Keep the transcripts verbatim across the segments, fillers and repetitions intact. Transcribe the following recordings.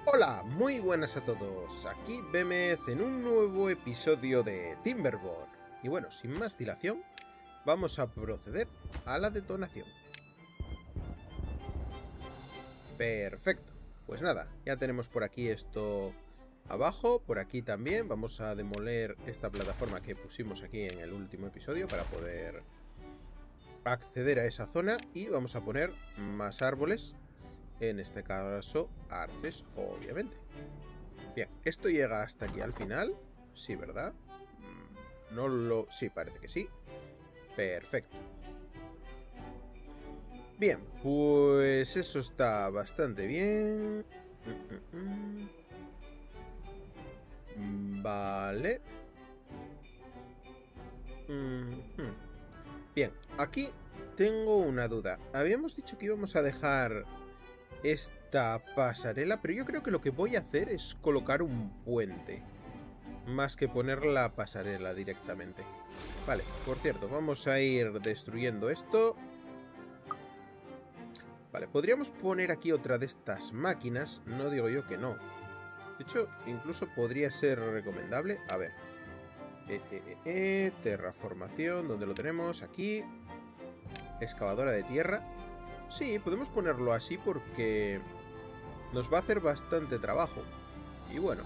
Hola, muy buenas a todos. Aquí Bémez en un nuevo episodio de Timberborn. Y bueno, sin más dilación, vamos a proceder a la detonación. Perfecto. Pues nada, ya tenemos por aquí esto abajo, por aquí también. Vamos a demoler esta plataforma que pusimos aquí en el último episodio para poder acceder a esa zona. Y vamos a poner más árboles, en este caso arces, obviamente. Bien, esto llega hasta aquí al final. Sí, ¿verdad? Mm, No lo... Sí, parece que sí. Perfecto. Bien, pues eso está bastante bien. Mm, mm, mm. Vale. Mm, mm. Bien, aquí tengo una duda. Habíamos dicho que íbamos a dejar esta pasarela, pero yo creo que lo que voy a hacer es colocar un puente, más que poner la pasarela directamente. Vale, por cierto, vamos a ir destruyendo esto. Vale, podríamos poner aquí otra de estas máquinas. No digo yo que no. De hecho, incluso podría ser recomendable. A ver. Eh, eh, eh, eh, terraformación, ¿dónde lo tenemos? Aquí. Excavadora de tierra. Sí, podemos ponerlo así porque nos va a hacer bastante trabajo. Y bueno.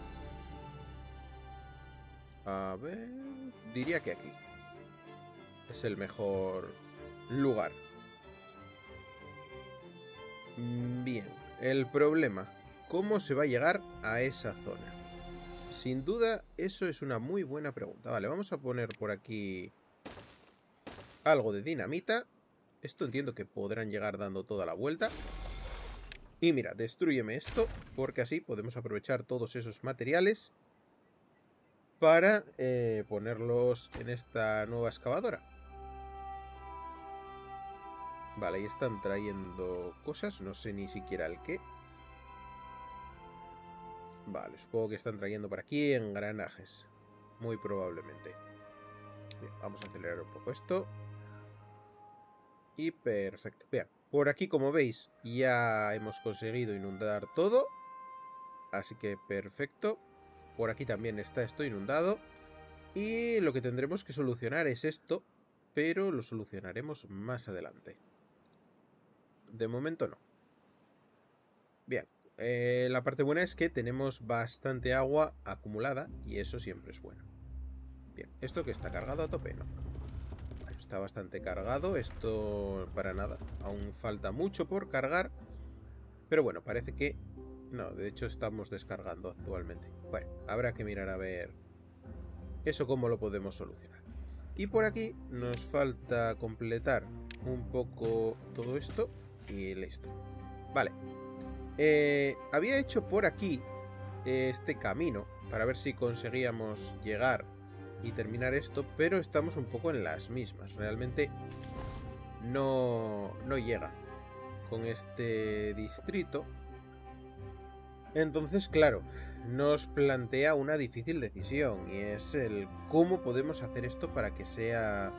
A ver... Diría que aquí es el mejor lugar. Bien, el problema, ¿cómo se va a llegar a esa zona? Sin duda, eso es una muy buena pregunta. Vale, vamos a poner por aquí algo de dinamita. Esto entiendo que podrán llegar dando toda la vuelta. Y mira, destrúyeme esto, porque así podemos aprovechar todos esos materiales para eh, ponerlos en esta nueva excavadora. Vale, ahí están trayendo cosas, no sé ni siquiera el qué. Vale, supongo que están trayendo por aquí engranajes. Muy probablemente. Bien, vamos a acelerar un poco esto. Y perfecto. Vean, por aquí como veis ya hemos conseguido inundar todo. Así que perfecto. Por aquí también está esto inundado. Y lo que tendremos que solucionar es esto. Pero lo solucionaremos más adelante. De momento no. Bien. Eh, la parte buena es que tenemos bastante agua acumulada. Y eso siempre es bueno. Bien, esto que está cargado a tope, ¿no? Bueno, está bastante cargado. Esto para nada. Aún falta mucho por cargar. Pero bueno, parece que... No, de hecho estamos descargando actualmente. Bueno, habrá que mirar a ver eso cómo lo podemos solucionar. Y por aquí nos falta completar un poco todo esto y listo. Vale. Eh, había hecho por aquí este camino para ver si conseguíamos llegar y terminar esto, pero estamos un poco en las mismas. Realmente no, no llega con este distrito. Entonces, claro, nos plantea una difícil decisión y es el cómo podemos hacer esto para que sea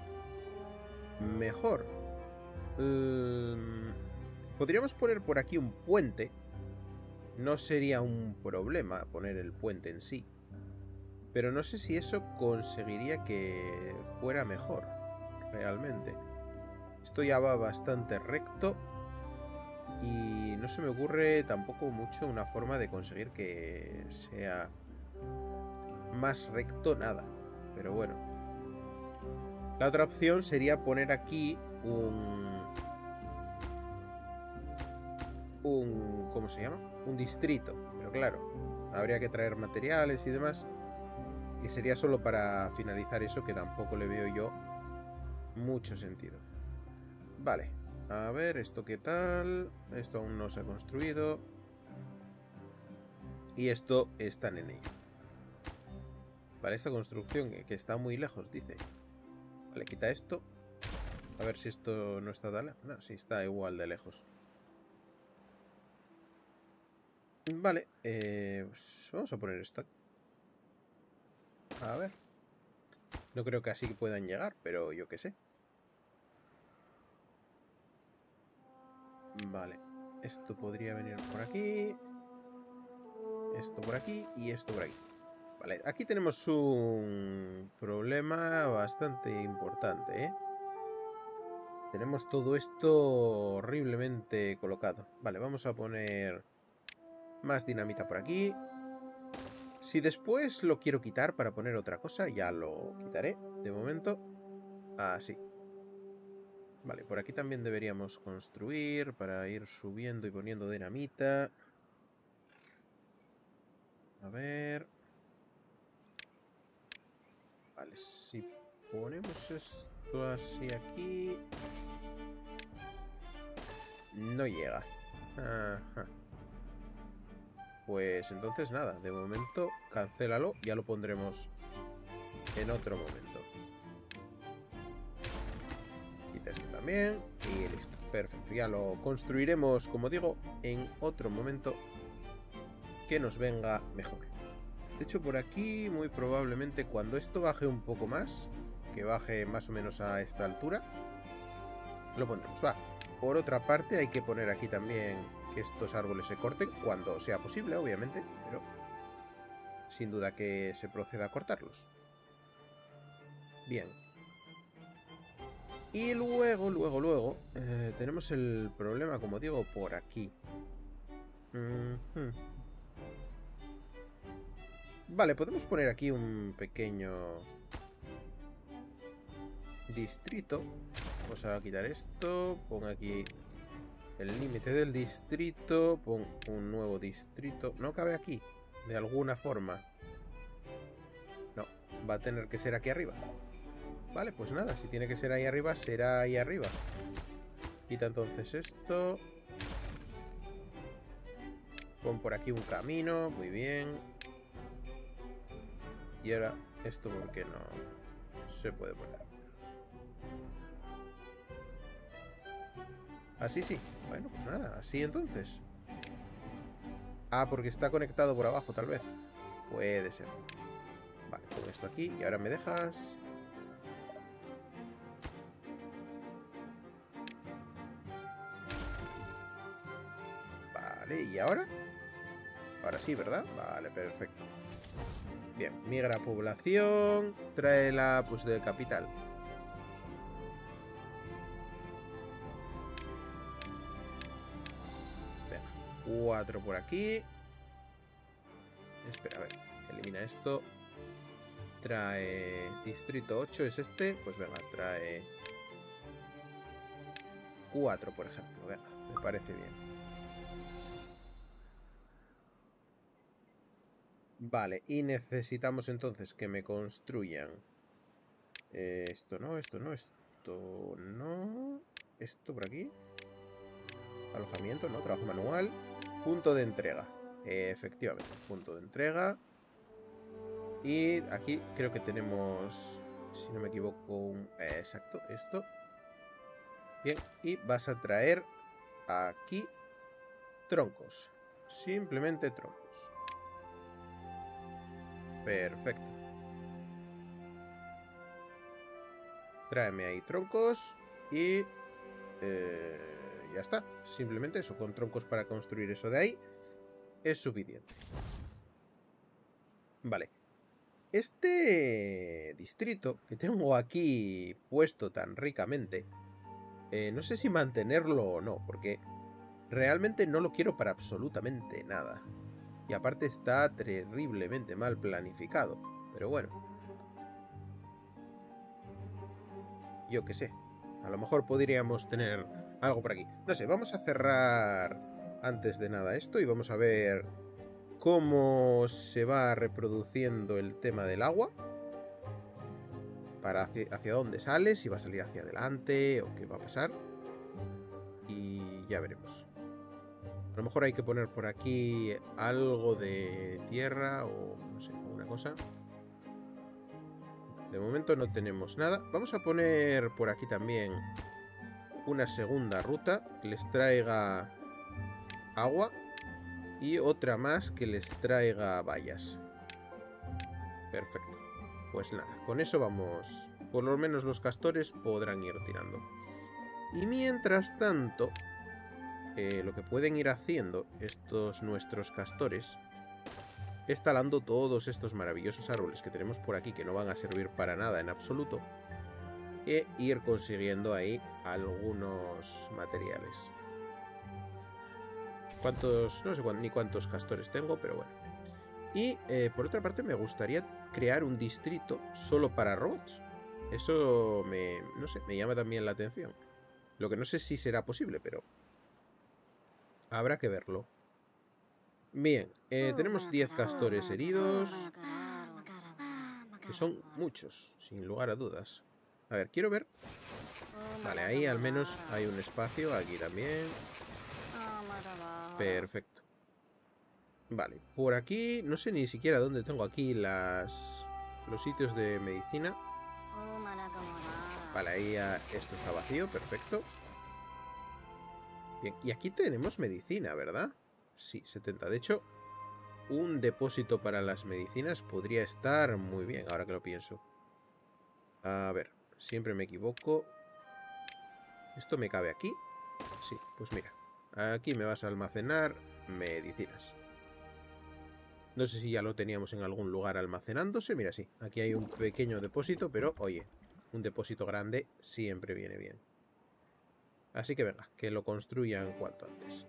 mejor. Um, podríamos poner por aquí un puente. No sería un problema poner el puente en sí. Pero no sé si eso conseguiría que fuera mejor, realmente. Esto ya va bastante recto. Y no se me ocurre tampoco mucho una forma de conseguir que sea más recto nada. Pero bueno. La otra opción sería poner aquí un... Un... ¿Cómo se llama? Un distrito. Pero claro, habría que traer materiales y demás. Y sería solo para finalizar eso, que tampoco le veo yo mucho sentido. Vale. A ver, ¿esto qué tal? Esto aún no se ha construido. Y esto están en ello. Vale, esta construcción que está muy lejos, dice. Vale, quita esto. A ver si esto no está tan lejos. No, sí, está igual de lejos. Vale, eh, pues vamos a poner esto. A ver. No creo que así puedan llegar, pero yo qué sé. Vale. Esto podría venir por aquí. esto por aquí y esto por aquí. Vale, aquí tenemos un problema bastante importante, ¿eh? Tenemos todo esto horriblemente colocado. Vale, vamos a poner más dinamita por aquí. Si después lo quiero quitar para poner otra cosa, ya lo quitaré. De momento, así. Vale, por aquí también deberíamos construir para ir subiendo y poniendo dinamita. A ver... Vale, si ponemos esto así aquí... No llega. Ajá. Pues entonces nada, de momento cancélalo, ya lo pondremos en otro momento. Quita esto también y listo, perfecto. Ya lo construiremos, como digo, en otro momento que nos venga mejor. De hecho, por aquí muy probablemente cuando esto baje un poco más, que baje más o menos a esta altura, lo pondremos. Va. Por otra parte hay que poner aquí también que estos árboles se corten cuando sea posible, obviamente, pero sin duda que se proceda a cortarlos. Bien. Y luego, luego, luego, eh, tenemos el problema, como digo, por aquí. Mm-hmm. Vale, podemos poner aquí un pequeño distrito. Vamos a quitar esto. Pon aquí el límite del distrito. Pon un nuevo distrito. No cabe aquí, de alguna forma. No, va a tener que ser aquí arriba. Vale, pues nada, si tiene que ser ahí arriba, será ahí arriba. Quita entonces esto. Pon por aquí un camino, muy bien. Y ahora, esto porque no se puede poner. Así sí. Bueno, pues nada, así entonces. Ah, porque está conectado por abajo, tal vez. Puede ser. Vale, pongo esto aquí y ahora me dejas... Vale, ¿y ahora? Ahora sí, ¿verdad? Vale, perfecto. Bien, migra población. Tráela, pues, de capital. Venga, cuatro por aquí. Espera, a ver. Elimina esto. Trae... Distrito ocho es este. Pues venga, trae... cuatro, por ejemplo. Venga, me parece bien. Vale, y necesitamos entonces que me construyan eh, esto no, esto no, esto no, esto por aquí, alojamiento, no, trabajo manual, punto de entrega, eh, efectivamente, punto de entrega. Y aquí creo que tenemos, si no me equivoco, un... Eh, exacto, esto. Bien, y vas a traer aquí troncos, simplemente troncos. Perfecto. Tráeme ahí troncos y eh, ya está. Simplemente eso, con troncos para construir eso de ahí es suficiente. Vale. Este distrito que tengo aquí puesto tan ricamente, eh, no sé si mantenerlo o no, porque realmente no lo quiero para absolutamente nada. Y aparte está terriblemente mal planificado. Pero bueno. Yo qué sé. A lo mejor podríamos tener algo por aquí. No sé, vamos a cerrar antes de nada esto y vamos a ver cómo se va reproduciendo el tema del agua. Para hacia, hacia dónde sale, si va a salir hacia adelante o qué va a pasar. Y ya veremos. A lo mejor hay que poner por aquí algo de tierra o no sé, alguna cosa. De momento no tenemos nada. Vamos a poner por aquí también una segunda ruta que les traiga agua y otra más que les traiga vallas. Perfecto. Pues nada, con eso vamos. Por lo menos los castores podrán ir tirando. Y mientras tanto... Eh, lo que pueden ir haciendo estos nuestros castores es talando todos estos maravillosos árboles que tenemos por aquí, que no van a servir para nada en absoluto, e ir consiguiendo ahí algunos materiales. ¿Cuántos? No sé cuántos, ni cuántos castores tengo, pero bueno. Y eh, por otra parte me gustaría crear un distrito solo para robots. Eso me, no sé, me llama también la atención. Lo que no sé si será posible, pero habrá que verlo. Bien, eh, tenemos diez castores heridos, que son muchos, sin lugar a dudas. A ver, quiero ver. Vale, ahí al menos hay un espacio, aquí también. Perfecto. Vale, por aquí no sé ni siquiera dónde tengo aquí las los sitios de medicina. Vale, ahí ya esto está vacío, perfecto. Bien, y aquí tenemos medicina, ¿verdad? Sí, setenta. De hecho, un depósito para las medicinas podría estar muy bien, ahora que lo pienso. A ver, siempre me equivoco. ¿Esto me cabe aquí? Sí, pues mira. Aquí me vas a almacenar medicinas. No sé si ya lo teníamos en algún lugar almacenándose. Mira, sí, aquí hay un pequeño depósito, pero oye, un depósito grande siempre viene bien. Así que venga, que lo construyan cuanto antes.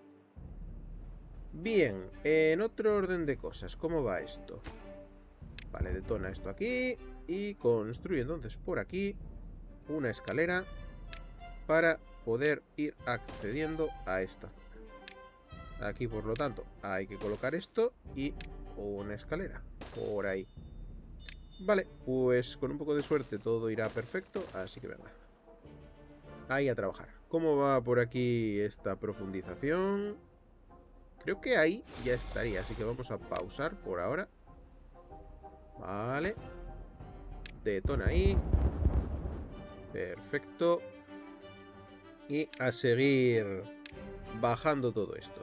Bien, en otro orden de cosas, ¿cómo va esto? Vale, detona esto aquí y construye entonces por aquí una escalera para poder ir accediendo a esta zona. Aquí, por lo tanto, hay que colocar esto y una escalera por ahí. Vale, pues con un poco de suerte todo irá perfecto, así que venga. Ahí a trabajar. ¿Cómo va por aquí esta profundización? Creo que ahí ya estaría, así que vamos a pausar por ahora. Vale. Detona ahí. Perfecto. Y a seguir bajando todo esto.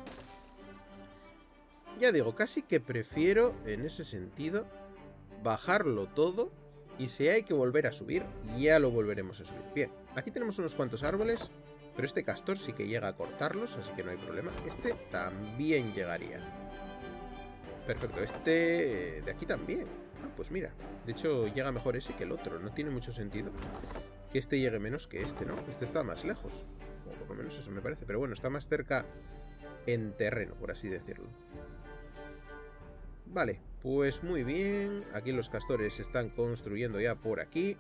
Ya digo, casi que prefiero, en ese sentido, bajarlo todo. Y si hay que volver a subir, ya lo volveremos a subir. Bien, aquí tenemos unos cuantos árboles, pero este castor sí que llega a cortarlos, así que no hay problema. Este también llegaría. Perfecto, este de aquí también. Ah, pues mira, de hecho llega mejor ese que el otro. No tiene mucho sentido que este llegue menos que este, ¿no? Este está más lejos, o por lo menos eso me parece. Pero bueno, está más cerca en terreno, por así decirlo. Vale, pues muy bien. Aquí los castores se están construyendo ya por aquí.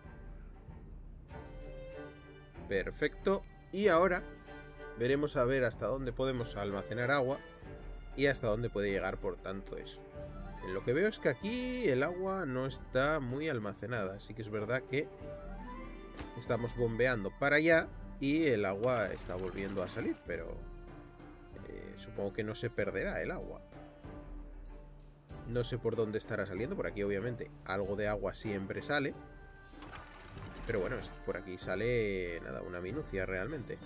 Perfecto. Y ahora veremos a ver hasta dónde podemos almacenar agua y hasta dónde puede llegar por tanto eso. En lo que veo es que aquí el agua no está muy almacenada. Así que es verdad que estamos bombeando para allá y el agua está volviendo a salir. Pero eh, supongo que no se perderá el agua. No sé por dónde estará saliendo. Por aquí obviamente algo de agua siempre sale. Pero bueno, por aquí sale nada, una minucia realmente.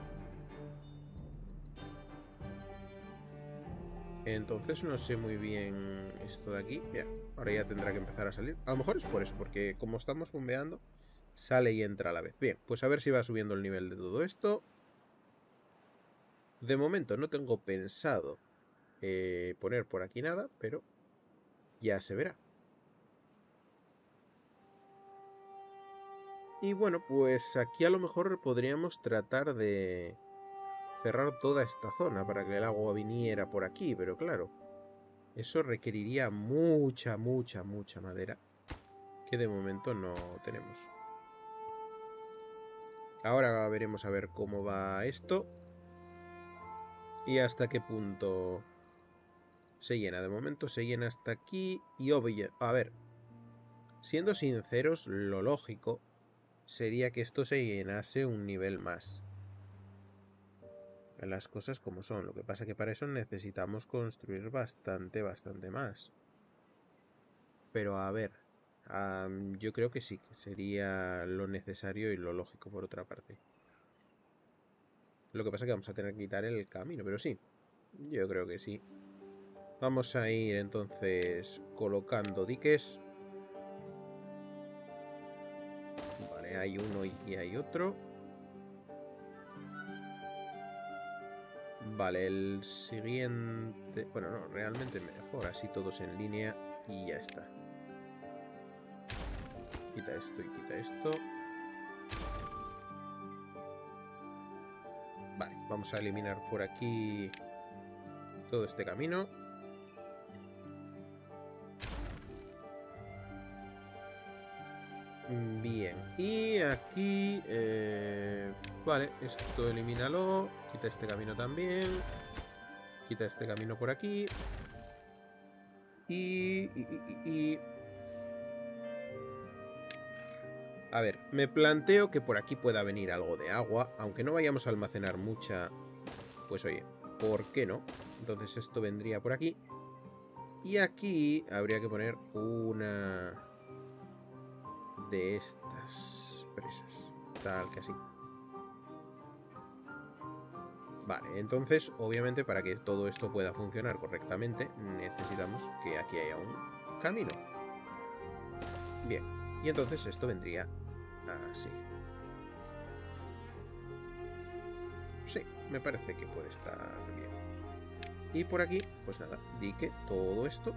Entonces no sé muy bien esto de aquí. Ya, ahora ya tendrá que empezar a salir. A lo mejor es por eso, porque como estamos bombeando, sale y entra a la vez. Bien, pues a ver si va subiendo el nivel de todo esto. De momento no tengo pensado eh, poner por aquí nada, pero ya se verá. Y bueno, pues aquí a lo mejor podríamos tratar de cerrar toda esta zona para que el agua viniera por aquí, pero claro, eso requeriría mucha, mucha, mucha madera, que de momento no tenemos. Ahora veremos a ver cómo va esto y hasta qué punto se llena. De momento se llena hasta aquí y obvio, a ver, siendo sinceros, lo lógico sería que esto se llenase un nivel más. Las cosas como son. Lo que pasa es que para eso necesitamos construir bastante, bastante más. Pero a ver, um, yo creo que sí, que sería lo necesario y lo lógico por otra parte. Lo que pasa es que vamos a tener que quitar el camino, pero sí, yo creo que sí. Vamos a ir entonces colocando diques. Vale, hay uno y hay otro. Vale, el siguiente... Bueno, no, realmente mejor. Así todos en línea y ya está. Quita esto y quita esto. Vale, vamos a eliminar por aquí todo este camino. Bien, y aquí... Eh, vale, esto elimínalo. Quita este camino también. Quita este camino por aquí. Y... y, y, y... A ver, me planteo que por aquí pueda venir algo de agua. Aunque no vayamos a almacenar mucha... Pues oye, ¿por qué no? Entonces esto vendría por aquí. Y aquí habría que poner una... de estas presas. Tal que así. Vale, entonces, obviamente, para que todo esto pueda funcionar correctamente, necesitamos que aquí haya un camino. Bien, y entonces esto vendría así. Sí, me parece que puede estar bien. Y por aquí, pues nada, dique todo esto.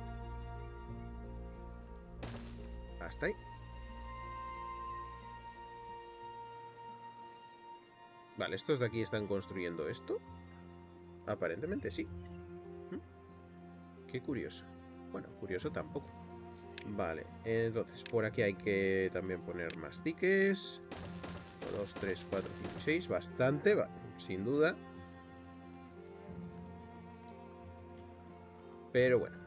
Hasta ahí. Vale, estos de aquí están construyendo esto. Aparentemente sí. ¿Mm? Qué curioso. Bueno, curioso tampoco. Vale, entonces por aquí hay que también poner más diques. dos, tres, cuatro, cinco, seis. Bastante, va, sin duda. Pero bueno.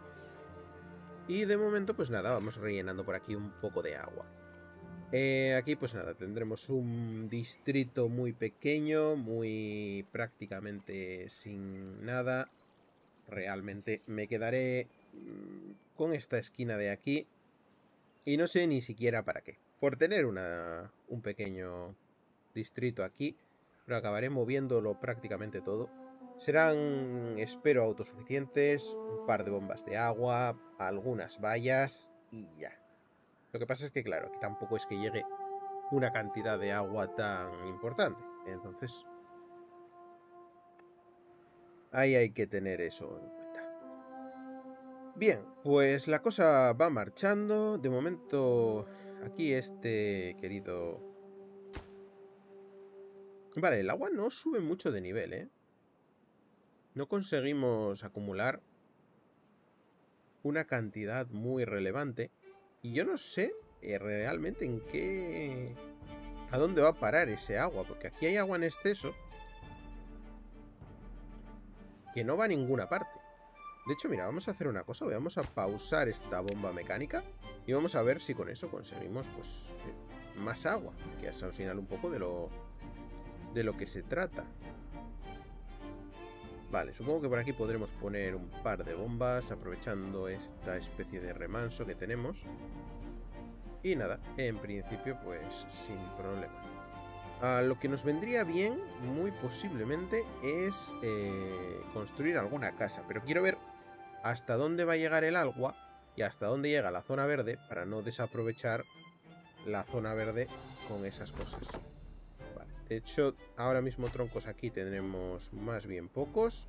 Y de momento, pues nada, vamos rellenando por aquí un poco de agua. Eh, aquí pues nada, tendremos un distrito muy pequeño, muy prácticamente sin nada. Realmente me quedaré mmm, con esta esquina de aquí. Y no sé ni siquiera para qué. Por tener una, un pequeño distrito aquí. Pero acabaré moviéndolo prácticamente todo. Serán, espero, autosuficientes. Un par de bombas de agua. Algunas vallas. Y ya. Lo que pasa es que, claro, que tampoco es que llegue una cantidad de agua tan importante. Entonces, ahí hay que tener eso en cuenta. Bien, pues la cosa va marchando. De momento, aquí este querido... Vale, el agua no sube mucho de nivel, ¿eh? No conseguimos acumular una cantidad muy relevante. Y yo no sé eh, realmente en qué... ¿A dónde va a parar ese agua? Porque aquí hay agua en exceso que no va a ninguna parte. De hecho, mira, vamos a hacer una cosa. Vamos a pausar esta bomba mecánica y vamos a ver si con eso conseguimos, pues, eh, más agua. Que es al final un poco de lo, de lo que se trata. Vale, supongo que por aquí podremos poner un par de bombas aprovechando esta especie de remanso que tenemos. Y nada, en principio, pues, sin problema. Uh, lo que nos vendría bien, muy posiblemente, es eh, construir alguna casa. Pero quiero ver hasta dónde va a llegar el agua y hasta dónde llega la zona verde para no desaprovechar la zona verde con esas cosas. Vale. De hecho, ahora mismo troncos aquí tendremos más bien pocos.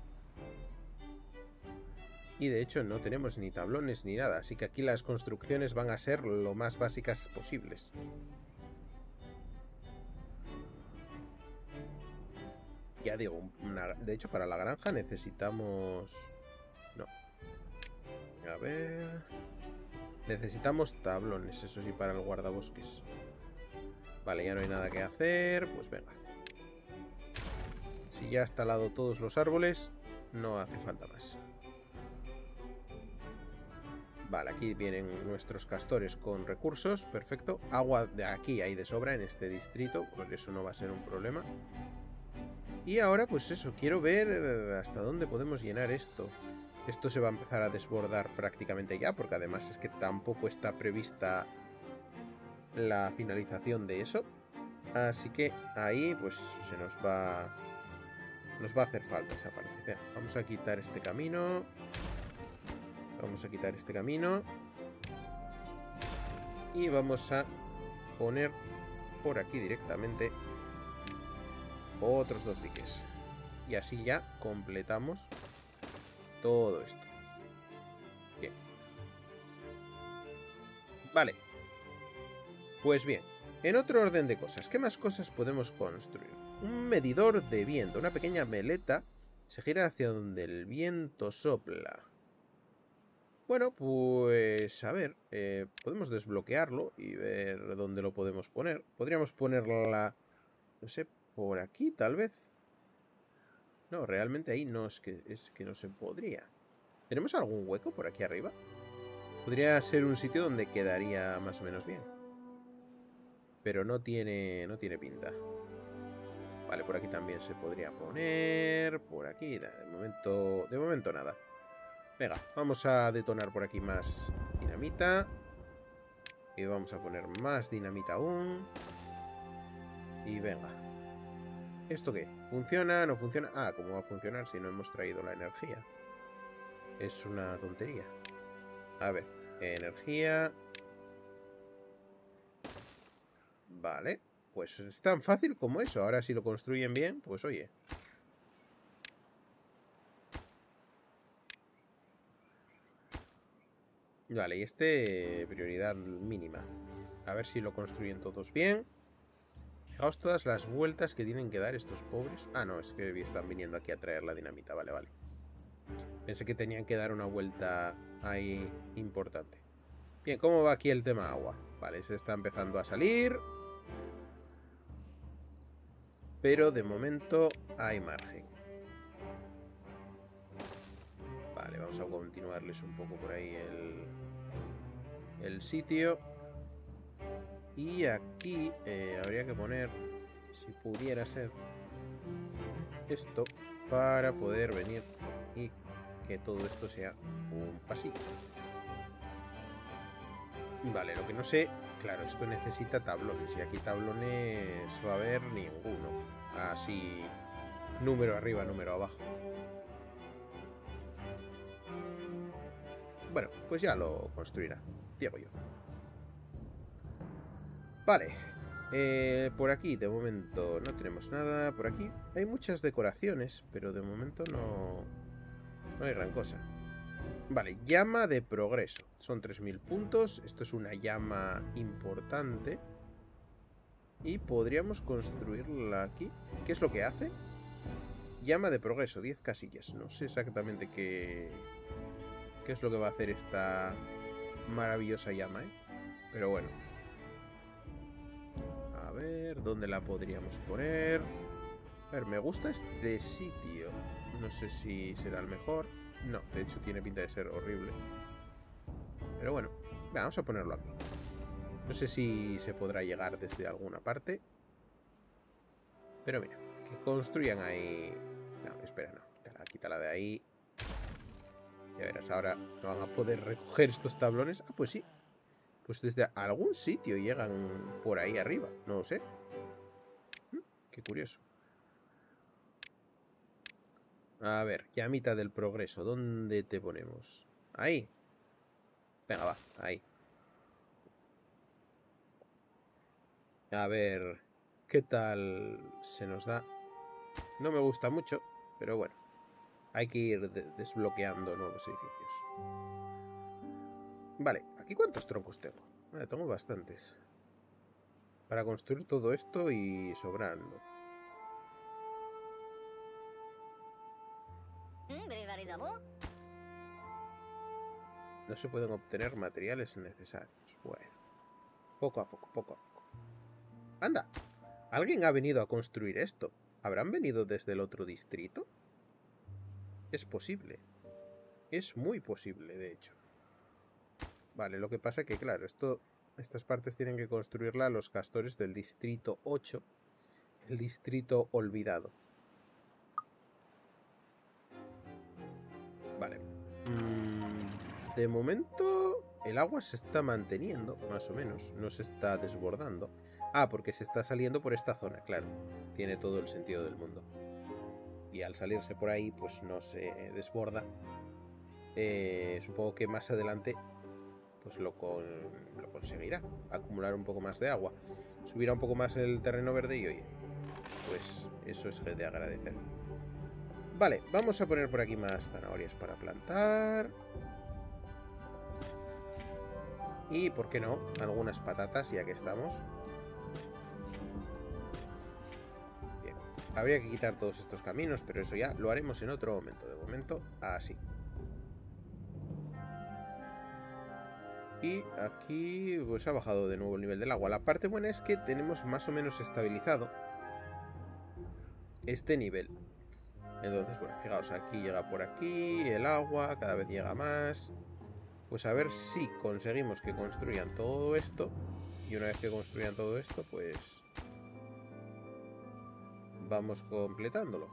Y de hecho no tenemos ni tablones ni nada. Así que aquí las construcciones van a ser lo más básicas posibles. Ya digo, una... de hecho para la granja necesitamos... No. A ver... Necesitamos tablones, eso sí, para el guardabosques. Vale, ya no hay nada que hacer. Pues venga. Si ya has talado todos los árboles, no hace falta más. Vale, aquí vienen nuestros castores con recursos. Perfecto. Agua de aquí hay de sobra en este distrito, porque eso no va a ser un problema. Y ahora, pues eso, quiero ver hasta dónde podemos llenar esto. Esto se va a empezar a desbordar prácticamente ya, porque además es que tampoco está prevista la finalización de eso. Así que ahí, pues, se nos va... Nos va a hacer falta esa parte. Venga, vamos a quitar este camino. Vamos a quitar este camino. Y vamos a poner por aquí directamente otros dos diques. Y así ya completamos todo esto. Bien. Vale. Pues bien, en otro orden de cosas, ¿qué más cosas podemos construir? Un medidor de viento, una pequeña veleta se gira hacia donde el viento sopla. Bueno, pues a ver, eh, podemos desbloquearlo y ver dónde lo podemos poner. Podríamos ponerla, no sé, por aquí tal vez. No, realmente ahí no es que, es que no se podría. ¿Tenemos algún hueco por aquí arriba? Podría ser un sitio donde quedaría más o menos bien. Pero no tiene, no tiene pinta. Vale, por aquí también se podría poner. Por aquí, de momento, de momento nada. Venga, vamos a detonar por aquí más dinamita. Y vamos a poner más dinamita aún. Y venga. ¿Esto qué? ¿Funciona? ¿No funciona? Ah, ¿cómo va a funcionar si no hemos traído la energía? Es una tontería. A ver, energía. Vale, pues es tan fácil como eso. Ahora si lo construyen bien, pues oye. Vale, y este prioridad mínima. A ver si lo construyen todos bien. Fijaos todas las vueltas que tienen que dar estos pobres. Ah, no, es que están viniendo aquí a traer la dinamita. Vale, vale. Pensé que tenían que dar una vuelta ahí importante. Bien, ¿cómo va aquí el tema agua? Vale, se está empezando a salir. Pero de momento hay margen. Vale, vamos a continuarles un poco por ahí el, el sitio. Y aquí eh, habría que poner, si pudiera ser, esto para poder venir y que todo esto sea un pasillo. Vale, lo que no sé, claro, esto necesita tablones y aquí tablones va a haber ninguno. Así, número arriba, número abajo. Bueno, pues ya lo construirá, digo yo. Vale, eh, por aquí de momento no tenemos nada. Por aquí hay muchas decoraciones, pero de momento no, no hay gran cosa. Vale, llama de progreso. Son tres mil puntos. Esto es una llama importante. Y podríamos construirla aquí. ¿Qué es lo que hace? Llama de progreso, diez casillas. No sé exactamente qué, qué es lo que va a hacer esta maravillosa llama, ¿eh? Pero bueno. A ver, ¿dónde la podríamos poner? A ver, me gusta este sitio. No sé si será el mejor. No, de hecho tiene pinta de ser horrible. Pero bueno, vamos a ponerlo aquí. No sé si se podrá llegar desde alguna parte. Pero mira, que construyan ahí... No, espera, no. Quítala, quítala de ahí. Ya verás, ahora no van a poder recoger estos tablones. Ah, pues sí. Pues desde algún sitio llegan por ahí arriba. No lo sé. Qué curioso. A ver, llamita del progreso. ¿Dónde te ponemos? Ahí. Venga, va, ahí. A ver, ¿qué tal se nos da? No me gusta mucho, pero bueno. Hay que ir de desbloqueando nuevos edificios. Vale, ¿aquí cuántos troncos tengo? Vale, tengo bastantes. Para construir todo esto y sobrando. No se pueden obtener materiales necesarios. Bueno, poco a poco, poco a poco. ¡Anda! ¿Alguien ha venido a construir esto? ¿Habrán venido desde el otro distrito? Es posible. Es muy posible, de hecho. Vale, lo que pasa es que, claro, esto, estas partes tienen que construirla los castores del distrito ocho. El distrito olvidado. Vale. Mm, de momento el agua se está manteniendo, más o menos. No se está desbordando. Ah, porque se está saliendo por esta zona, claro. Tiene todo el sentido del mundo. Y al salirse por ahí, pues no se desborda. Eh, supongo que más adelante pues lo, con, lo conseguirá. Acumular un poco más de agua. Subirá un poco más el terreno verde y oye, pues eso es de agradecer. Vale, vamos a poner por aquí más zanahorias para plantar. Y, ¿por qué no? Algunas patatas, ya que estamos. Bien. Habría que quitar todos estos caminos, pero eso ya lo haremos en otro momento. De momento, así. Y aquí pues ha bajado de nuevo el nivel del agua. La parte buena es que tenemos más o menos estabilizado este nivel. Entonces, bueno, fijaos, aquí llega por aquí el agua, cada vez llega más. Pues a ver si conseguimos que construyan todo esto. Y una vez que construyan todo esto, pues vamos completándolo.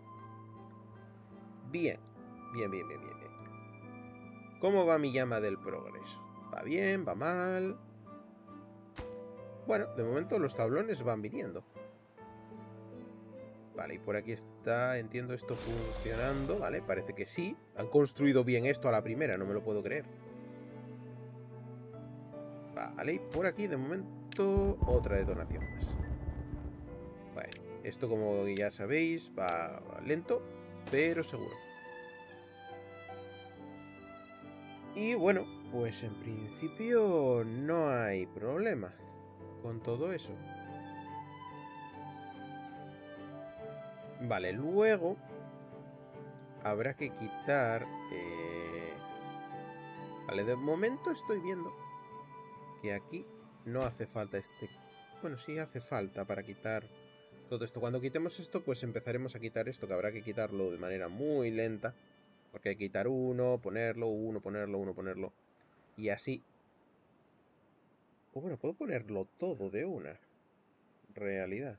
Bien, bien, bien, bien, bien, bien. ¿Cómo va mi llama del progreso? ¿Va bien? ¿Va mal? Bueno, de momento los tablones van viniendo. Vale, y por aquí está, entiendo, esto funcionando. Vale, parece que sí. Han construido bien esto a la primera, no me lo puedo creer. Vale, y por aquí de momento otra detonación más. Bueno, esto como ya sabéis va lento, pero seguro. Y bueno, pues en principio no hay problema con todo eso. Vale, luego habrá que quitar... Eh... Vale, de momento estoy viendo que aquí no hace falta este... Bueno, sí hace falta para quitar todo esto. Cuando quitemos esto, pues empezaremos a quitar esto, que habrá que quitarlo de manera muy lenta. Porque hay que quitar uno, ponerlo, uno, ponerlo, uno, ponerlo. Y así. O bueno, puedo ponerlo todo de una. Realidad.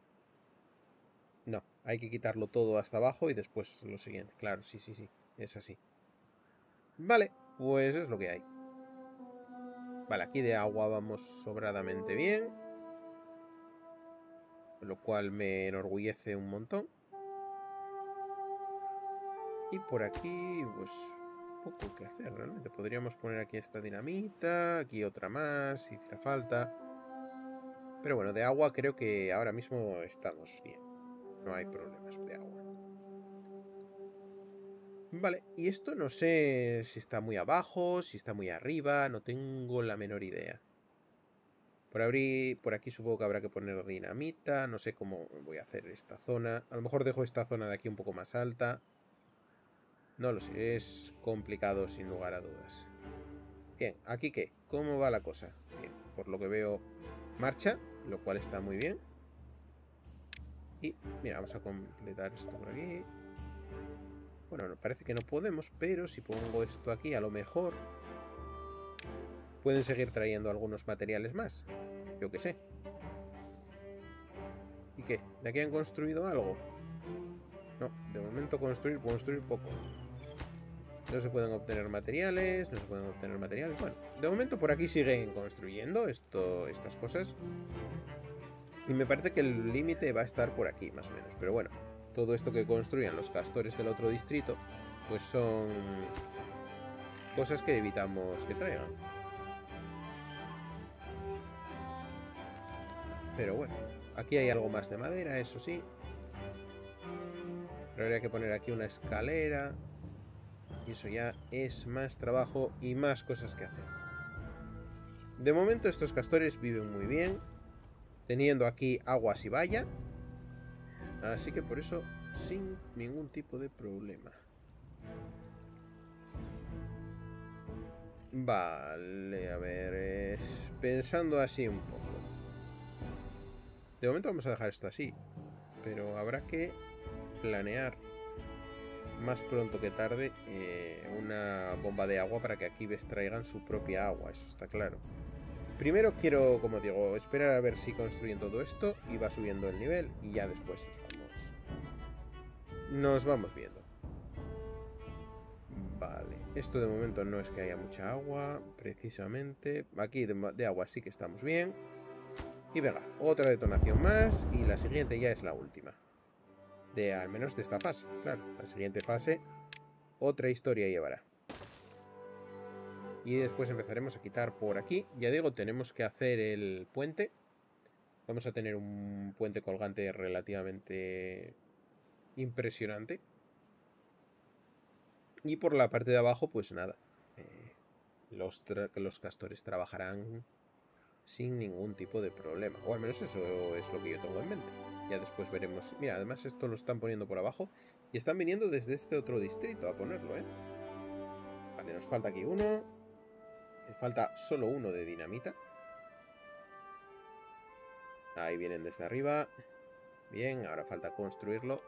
No, hay que quitarlo todo hasta abajo y después lo siguiente. Claro, sí, sí, sí. Es así. Vale, pues es lo que hay. Vale, aquí de agua vamos sobradamente bien. Lo cual me enorgullece un montón. Y por aquí, pues, poco que hacer realmente. Podríamos poner aquí esta dinamita, aquí otra más, si hiciera falta. Pero bueno, de agua creo que ahora mismo estamos bien. No hay problemas de agua. Vale, y esto no sé si está muy abajo, si está muy arriba, no tengo la menor idea. Por, abrir, por aquí supongo que habrá que poner dinamita, no sé cómo voy a hacer esta zona. A lo mejor dejo esta zona de aquí un poco más alta. No lo sé, es complicado sin lugar a dudas. Bien, ¿aquí qué? ¿Cómo va la cosa? Bien, por lo que veo marcha, lo cual está muy bien. Y mira, vamos a completar esto por aquí. Bueno, parece que no podemos, pero si pongo esto aquí, a lo mejor pueden seguir trayendo algunos materiales más. Yo qué sé. ¿Y qué? ¿De aquí han construido algo? No, de momento construir, construir poco. No se pueden obtener materiales, no se pueden obtener materiales. Bueno, de momento por aquí siguen construyendo esto, estas cosas. Y me parece que el límite va a estar por aquí, más o menos. Pero bueno, todo esto que construyan los castores del otro distrito, pues son cosas que evitamos que traigan. Pero bueno, aquí hay algo más de madera, eso sí. Pero habría que poner aquí una escalera. Y eso ya es más trabajo y más cosas que hacer. De momento estos castores viven muy bien, teniendo aquí aguas y valla. Así que por eso, sin ningún tipo de problema. Vale, a ver, es... pensando así un poco. De momento vamos a dejar esto así, pero habrá que planear más pronto que tarde eh, una bomba de agua para que aquí extraigan su propia agua, eso está claro. Primero quiero, como digo, esperar a ver si construyen todo esto y va subiendo el nivel y ya después nos vamos, nos vamos viendo. Vale, esto de momento no es que haya mucha agua, precisamente. Aquí de, de agua sí que estamos bien. Y venga, otra detonación más y la siguiente ya es la última. De al menos de esta fase, claro. La siguiente fase, otra historia llevará. Y después empezaremos a quitar por aquí. Ya digo, tenemos que hacer el puente. Vamos a tener un puente colgante relativamente impresionante. Y por la parte de abajo, pues nada. Eh, los, los castores trabajarán sin ningún tipo de problema. O al menos eso es lo que yo tengo en mente. Ya después veremos. Mira, además esto lo están poniendo por abajo. Y están viniendo desde este otro distrito a ponerlo, ¿eh? Vale, nos falta aquí uno. Me falta solo uno de dinamita. Ahí vienen desde arriba. Bien, ahora falta construirlo.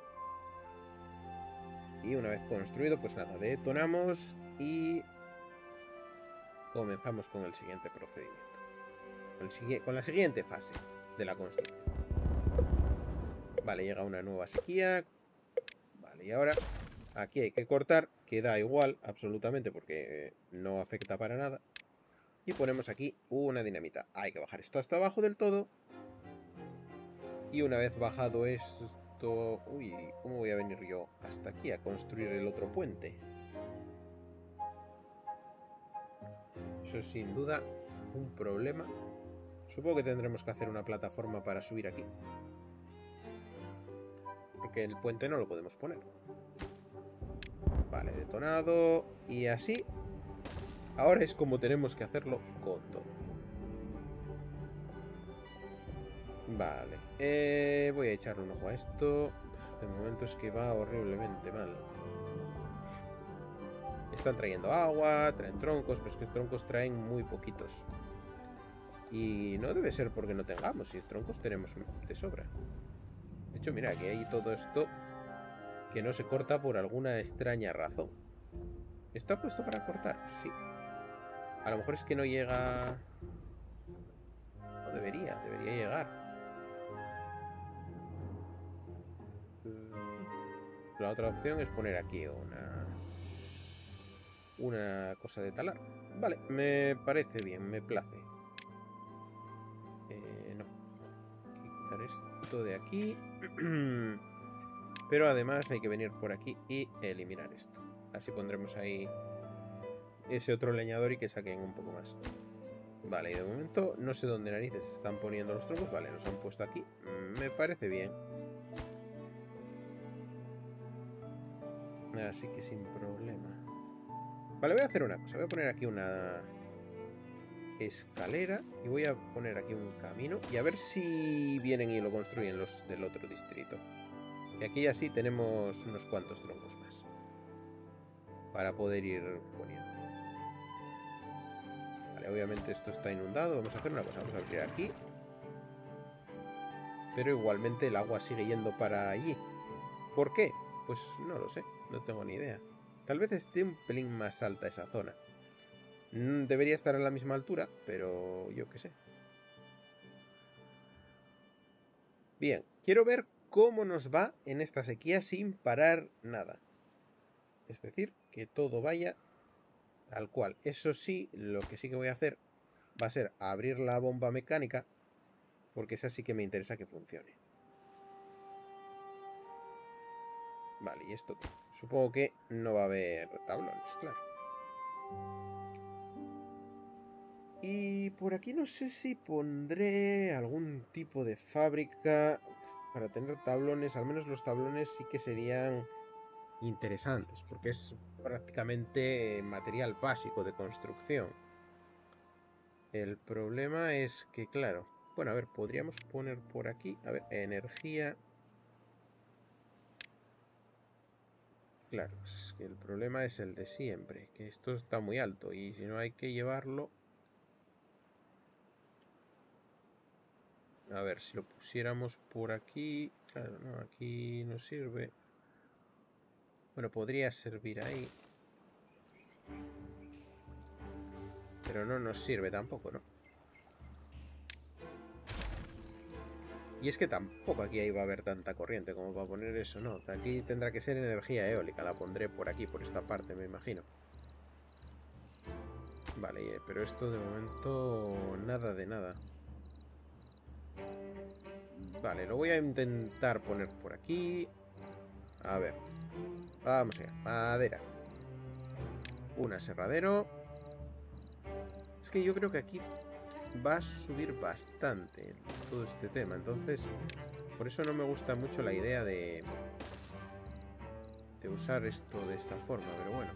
Y una vez construido, pues nada, detonamos y comenzamos con el siguiente procedimiento. Con, el, con la siguiente fase de la construcción. Vale, llega una nueva sequía. Vale, y ahora aquí hay que cortar, que da igual absolutamente porque no afecta para nada. Y ponemos aquí una dinamita. Hay que bajar esto hasta abajo del todo. Y una vez bajado esto... Uy, ¿cómo voy a venir yo hasta aquí a construir el otro puente? Eso es sin duda un problema. Supongo que tendremos que hacer una plataforma para subir aquí. Porque el puente no lo podemos poner. Vale, detonado. Y así. Ahora es como tenemos que hacerlo con todo. Vale. Eh, voy a echarle un ojo a esto. De momento es que va horriblemente mal. Están trayendo agua, traen troncos, pero es que troncos traen muy poquitos. Y no debe ser porque no tengamos, si troncos tenemos de sobra. De hecho, mira, que hay todo esto que no se corta por alguna extraña razón. ¿Está puesto para cortar? Sí. A lo mejor es que no llega... No debería, debería llegar. La otra opción es poner aquí una... Una cosa de talar. Vale, me parece bien, me place. Eh, no. Hay que quitar esto de aquí. Pero además hay que venir por aquí y eliminar esto. Así pondremos ahí ese otro leñador y que saquen un poco más. Vale, y de momento no sé dónde narices están poniendo los troncos. Vale, los han puesto aquí. Me parece bien. Así que sin problema. Vale, voy a hacer una cosa. Voy a poner aquí una escalera y voy a poner aquí un camino y a ver si vienen y lo construyen los del otro distrito. Y aquí así tenemos unos cuantos troncos más para poder ir poniendo. Vale, obviamente esto está inundado. Vamos a hacer una cosa. Vamos a abrir aquí. Pero igualmente el agua sigue yendo para allí. ¿Por qué? Pues no lo sé. No tengo ni idea. Tal vez esté un pelín más alta esa zona. Debería estar a la misma altura, pero yo qué sé. Bien, quiero ver cómo nos va en esta sequía sin parar nada. Es decir, que todo vaya tal cual. Eso sí, lo que sí que voy a hacer va a ser abrir la bomba mecánica, porque esa sí que me interesa que funcione. Vale, ¿y esto qué? Supongo que no va a haber tablones, claro. Y por aquí no sé si pondré algún tipo de fábrica para tener tablones. Al menos los tablones sí que serían interesantes, porque es prácticamente material básico de construcción. El problema es que, claro, bueno, a ver, podríamos poner por aquí, a ver, energía. Claro, es que el problema es el de siempre, que esto está muy alto y si no hay que llevarlo... A ver, si lo pusiéramos por aquí... Claro, no, aquí no sirve. Bueno, podría servir ahí. Pero no nos sirve tampoco, ¿no? Y es que tampoco aquí va a haber tanta corriente como para poner eso, ¿no? Aquí tendrá que ser energía eólica. La pondré por aquí, por esta parte, me imagino. Vale, pero esto de momento... Nada de nada. Vale, lo voy a intentar poner por aquí. A ver. Vamos allá. Madera. Un aserradero. Es que yo creo que aquí va a subir bastante todo este tema. Entonces, por eso no me gusta mucho la idea de... de usar esto de esta forma, pero bueno.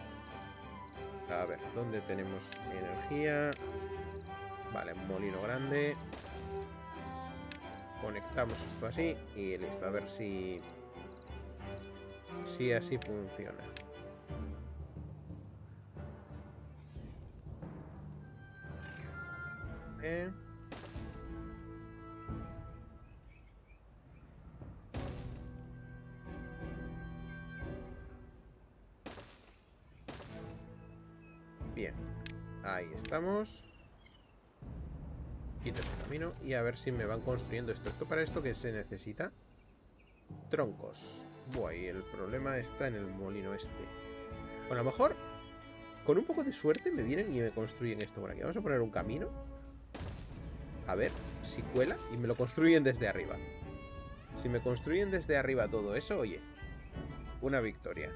A ver, ¿dónde tenemos energía? Vale, molino grande. Conectamos esto así y listo. A ver si... Si así funciona. Eh... Bien, ahí estamos. Quito este camino y a ver si me van construyendo esto. ¿Esto para esto que se necesita? Troncos. Buah, y el problema está en el molino este. Bueno, a lo mejor con un poco de suerte me vienen y me construyen esto por aquí. Vamos a poner un camino. A ver si cuela y me lo construyen desde arriba. Si me construyen desde arriba todo eso, oye, una victoria.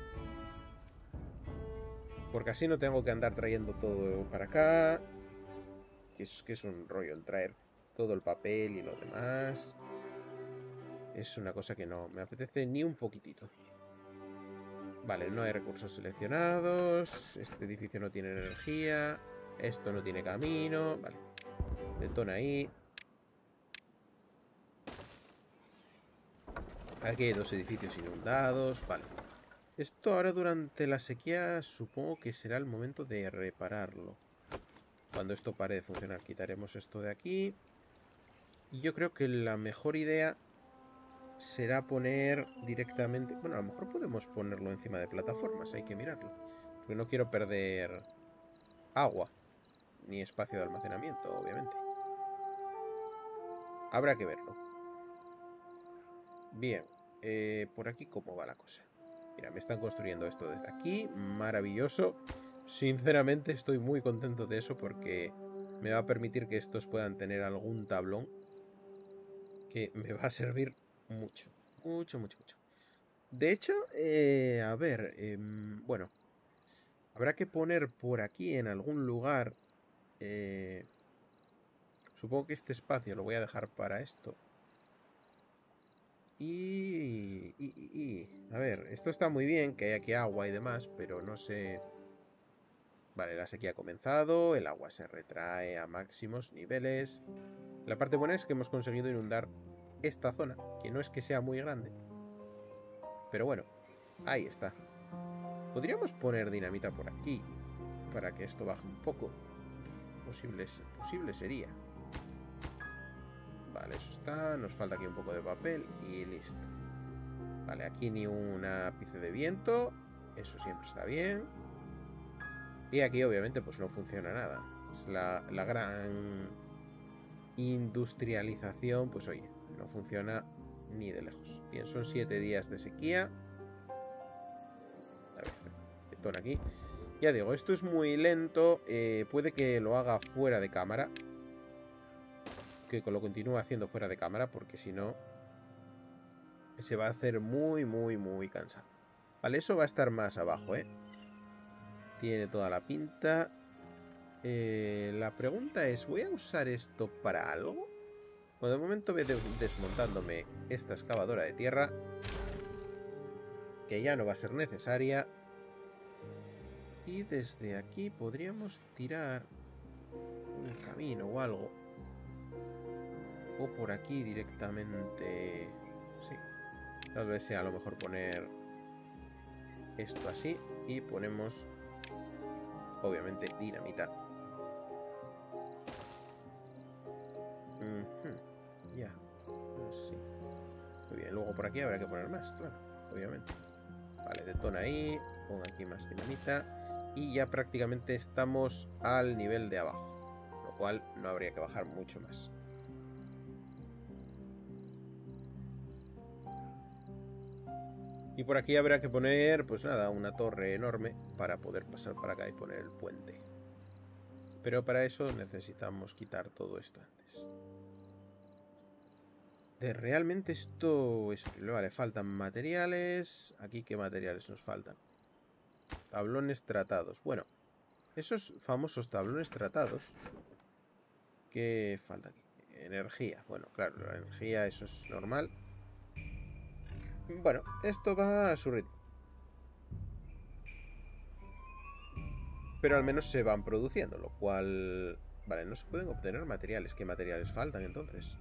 Porque así no tengo que andar trayendo todo para acá. Que es, que es un rollo el traer todo el papel y lo demás. Es una cosa que no me apetece ni un poquitito. Vale, no hay recursos seleccionados. Este edificio no tiene energía. Esto no tiene camino. Vale. Detona ahí. Aquí hay dos edificios inundados. Vale. Esto ahora durante la sequía supongo que será el momento de repararlo. Cuando esto pare de funcionar, quitaremos esto de aquí. Y yo creo que la mejor idea será poner directamente... Bueno, a lo mejor podemos ponerlo encima de plataformas, hay que mirarlo. Porque no quiero perder agua, ni espacio de almacenamiento, obviamente. Habrá que verlo. Bien, eh, por aquí cómo va la cosa. Mira, me están construyendo esto desde aquí, maravilloso. Sinceramente estoy muy contento de eso porque me va a permitir que estos puedan tener algún tablón que me va a servir mucho, mucho, mucho, mucho. De hecho, eh, a ver, eh, bueno, habrá que poner por aquí en algún lugar, eh, supongo que este espacio lo voy a dejar para esto. Y, y, y, y, a ver, esto está muy bien, que hay aquí agua y demás, pero no sé... Vale, la sequía ha comenzado, el agua se retrae a máximos niveles. La parte buena es que hemos conseguido inundar esta zona, que no es que sea muy grande. Pero bueno, ahí está. Podríamos poner dinamita por aquí, para que esto baje un poco. Posible, posible sería. Vale, eso está. Nos falta aquí un poco de papel y listo. Vale, aquí ni un ápice de viento. Eso siempre está bien. Y aquí obviamente pues no funciona nada. Es la, la gran industrialización, pues oye, no funciona ni de lejos. Bien, son siete días de sequía. A ver, detona aquí. Ya digo, esto es muy lento. Eh, puede que lo haga fuera de cámara. Que lo continúe haciendo fuera de cámara, porque si no se va a hacer muy, muy, muy cansado. Vale, eso va a estar más abajo, ¿eh? Tiene toda la pinta. Eh, la pregunta es, ¿voy a usar esto para algo? Bueno, de momento voy desmontándome esta excavadora de tierra, que ya no va a ser necesaria. Y desde aquí podríamos tirar un camino o algo. O por aquí directamente. Sí. Tal vez sea a lo mejor poner esto así. Y ponemos, obviamente, dinamita. Uh-huh. Ya. Sí. Muy bien. Luego por aquí habrá que poner más, claro. Obviamente. Vale, detona ahí. Pongo aquí más dinamita. Y ya prácticamente estamos al nivel de abajo. Lo cual no habría que bajar mucho más. Y por aquí habrá que poner, pues nada, una torre enorme para poder pasar para acá y poner el puente. Pero para eso necesitamos quitar todo esto antes. De realmente esto es horrible. Vale, faltan materiales. Aquí, ¿qué materiales nos faltan? Tablones tratados. Bueno, esos famosos tablones tratados. ¿Qué falta aquí? Energía. Bueno, claro, la energía, eso es normal. Bueno, esto va a su ritmo. pero al menos se van produciendo, lo cual... Vale, no se pueden obtener materiales. ¿Qué materiales faltan entonces?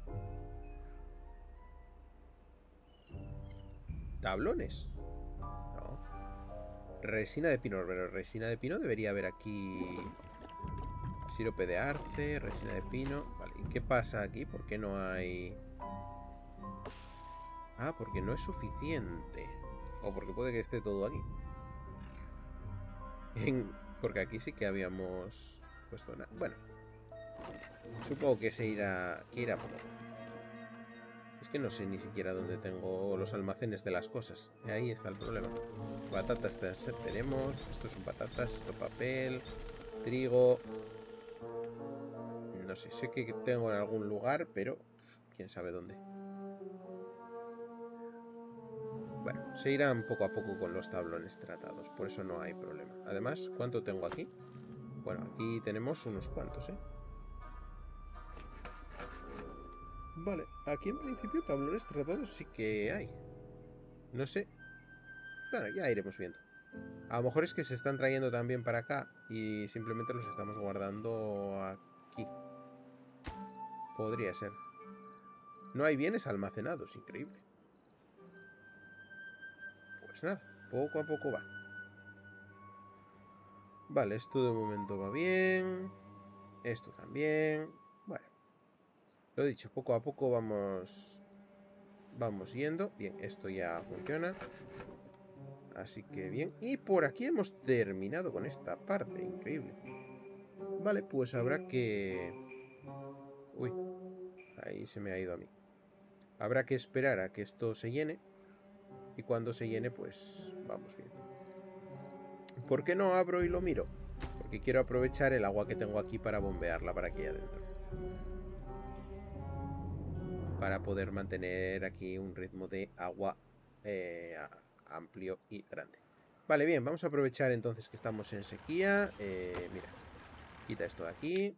¿Tablones? No. Resina de pino, pero resina de pino debería haber aquí... Sirope de arce, resina de pino... Vale, ¿y qué pasa aquí? ¿Por qué no hay...? Ah, porque no es suficiente. O porque puede que esté todo aquí. En... Porque aquí sí que habíamos puesto nada. Bueno. Supongo que se irá... Que irá poco. Es que no sé ni siquiera dónde tengo los almacenes de las cosas. Ahí está el problema. Patatas tenemos. Esto son patatas, esto papel, trigo. No sé, sé que tengo en algún lugar, pero quién sabe dónde. Bueno, se irán poco a poco con los tablones tratados, por eso no hay problema. Además, ¿cuánto tengo aquí? Bueno, aquí tenemos unos cuantos, ¿eh? Vale, aquí en principio tablones tratados sí que hay. No sé. Bueno, ya iremos viendo. A lo mejor es que se están trayendo también para acá y simplemente los estamos guardando aquí. Podría ser. No hay bienes almacenados, increíble. Pues nada, poco a poco va. Vale, esto de momento va bien. Esto también. Bueno, lo dicho, poco a poco vamos... Vamos yendo. Bien, esto ya funciona. Así que bien. Y por aquí hemos terminado con esta parte. Increíble. Vale, pues habrá que... Uy, ahí se me ha ido a mí. Habrá que esperar a que esto se llene. Y cuando se llene, pues vamos viendo. ¿Por qué no abro y lo miro? Porque quiero aprovechar el agua que tengo aquí para bombearla para aquí adentro. Para poder mantener aquí un ritmo de agua eh, amplio y grande. Vale, bien, vamos a aprovechar entonces que estamos en sequía. Eh, mira, quita esto de aquí.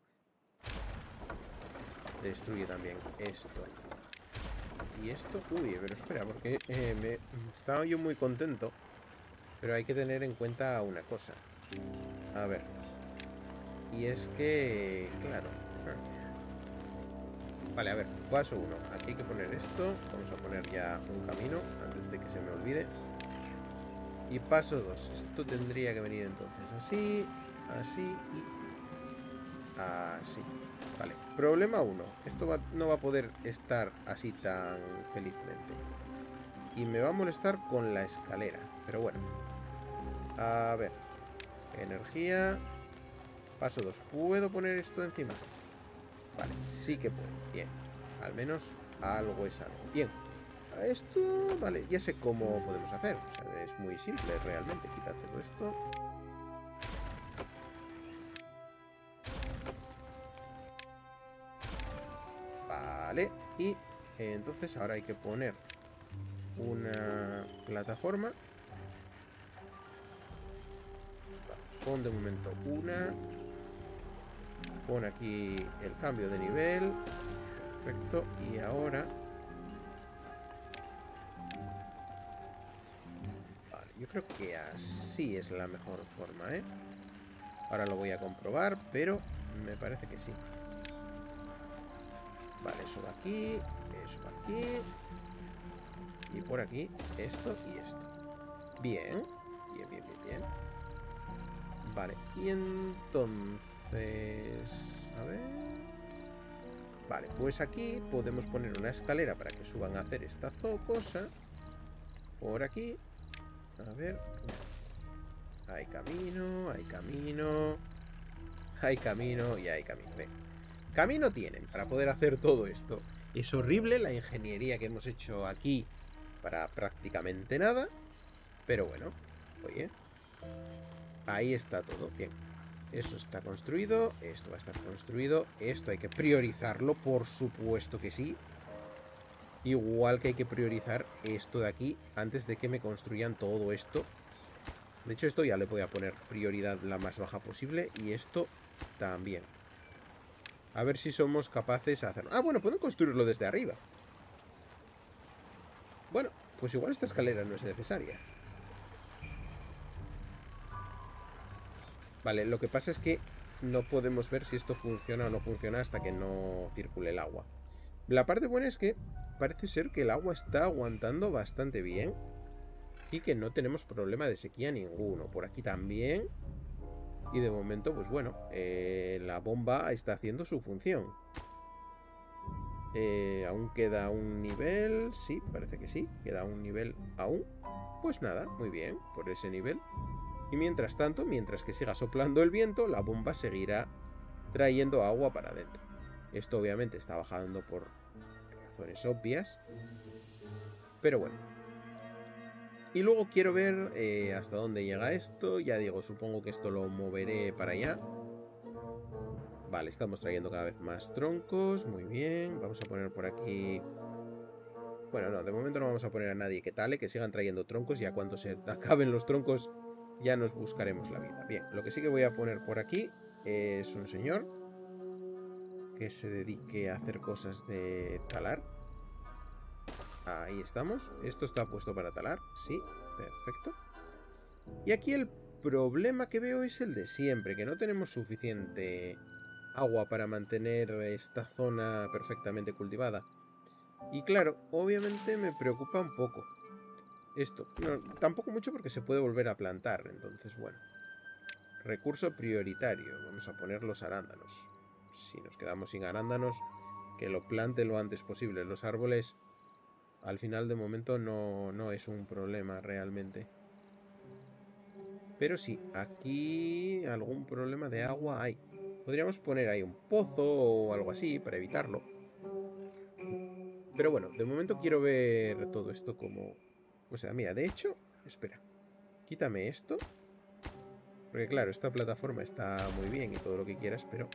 Destruye también esto. Y esto... Uy, pero espera, porque eh, me... estaba yo muy contento. Pero hay que tener en cuenta una cosa. A ver. Y es que... Claro. Vale, a ver. Paso uno. Aquí hay que poner esto. Vamos a poner ya un camino antes de que se me olvide. Y paso dos. Esto tendría que venir entonces así, así y así. Vale. Problema uno. Esto va, no va a poder estar así tan felizmente. Y me va a molestar con la escalera. Pero bueno. A ver. Energía. Paso dos. ¿Puedo poner esto encima? Vale, sí que puedo. Bien. Al menos algo es algo. Bien. Esto, vale, ya sé cómo podemos hacer. O sea, es muy simple realmente. Quita todo esto. Vale. Y entonces ahora hay que poner una plataforma. Pon de momento una. Pon aquí el cambio de nivel. Perfecto. Y ahora... Vale, yo creo que así es la mejor forma, ¿eh? Ahora lo voy a comprobar, pero me parece que sí. Vale, eso va aquí, eso va aquí. Y por aquí, esto y esto. Bien, bien, bien, bien, bien. Vale, y entonces... A ver... Vale, pues aquí podemos poner una escalera para que suban a hacer esta cosa. Por aquí. A ver... Hay camino, hay camino... Hay camino y hay camino. Ven. Camino tienen para poder hacer todo esto. Es horrible la ingeniería que hemos hecho aquí para prácticamente nada. Pero bueno, oye. Ahí está todo. Bien. Eso está construido. Esto va a estar construido. Esto hay que priorizarlo, por supuesto que sí. Igual que hay que priorizar esto de aquí antes de que me construyan todo esto. De hecho, esto ya le voy a poner prioridad la más baja posible. Y esto también. A ver si somos capaces de hacerlo. Ah, bueno, pueden construirlo desde arriba. Bueno, pues igual esta escalera no es necesaria. Vale, lo que pasa es que no podemos ver si esto funciona o no funciona hasta que no circule el agua. La parte buena es que parece ser que el agua está aguantando bastante bien y que no tenemos problema de sequía ninguno. Por aquí también. Y de momento, pues bueno, eh, la bomba está haciendo su función. Eh, aún queda un nivel. Sí, parece que sí. Queda un nivel aún. Pues nada, muy bien, por ese nivel. Y mientras tanto, mientras que siga soplando el viento, la bomba seguirá trayendo agua para adentro. Esto obviamente está bajando por razones obvias. Pero bueno. Y luego quiero ver eh, hasta dónde llega esto. Ya digo, supongo que esto lo moveré para allá. Vale, estamos trayendo cada vez más troncos. Muy bien. Vamos a poner por aquí... Bueno, no, de momento no vamos a poner a nadie que tale, que sigan trayendo troncos. Y a cuando se acaben los troncos ya nos buscaremos la vida. Bien, lo que sí que voy a poner por aquí es un señor que se dedique a hacer cosas de talar. Ahí estamos. Esto está puesto para talar. Sí, perfecto. Y aquí el problema que veo es el de siempre, que no tenemos suficiente agua para mantener esta zona perfectamente cultivada. Y claro, obviamente me preocupa un poco esto. No, tampoco mucho porque se puede volver a plantar, entonces bueno. Recurso prioritario. Vamos a poner los arándanos. Si nos quedamos sin arándanos, que lo plante lo antes posible. Los árboles, al final de momento, no, no es un problema realmente. Pero sí, aquí algún problema de agua hay. Podríamos poner ahí un pozo o algo así para evitarlo. Pero bueno, de momento quiero ver todo esto como... O sea, mira, de hecho... Espera. Quítame esto. Porque claro, esta plataforma está muy bien y todo lo que quieras, pero...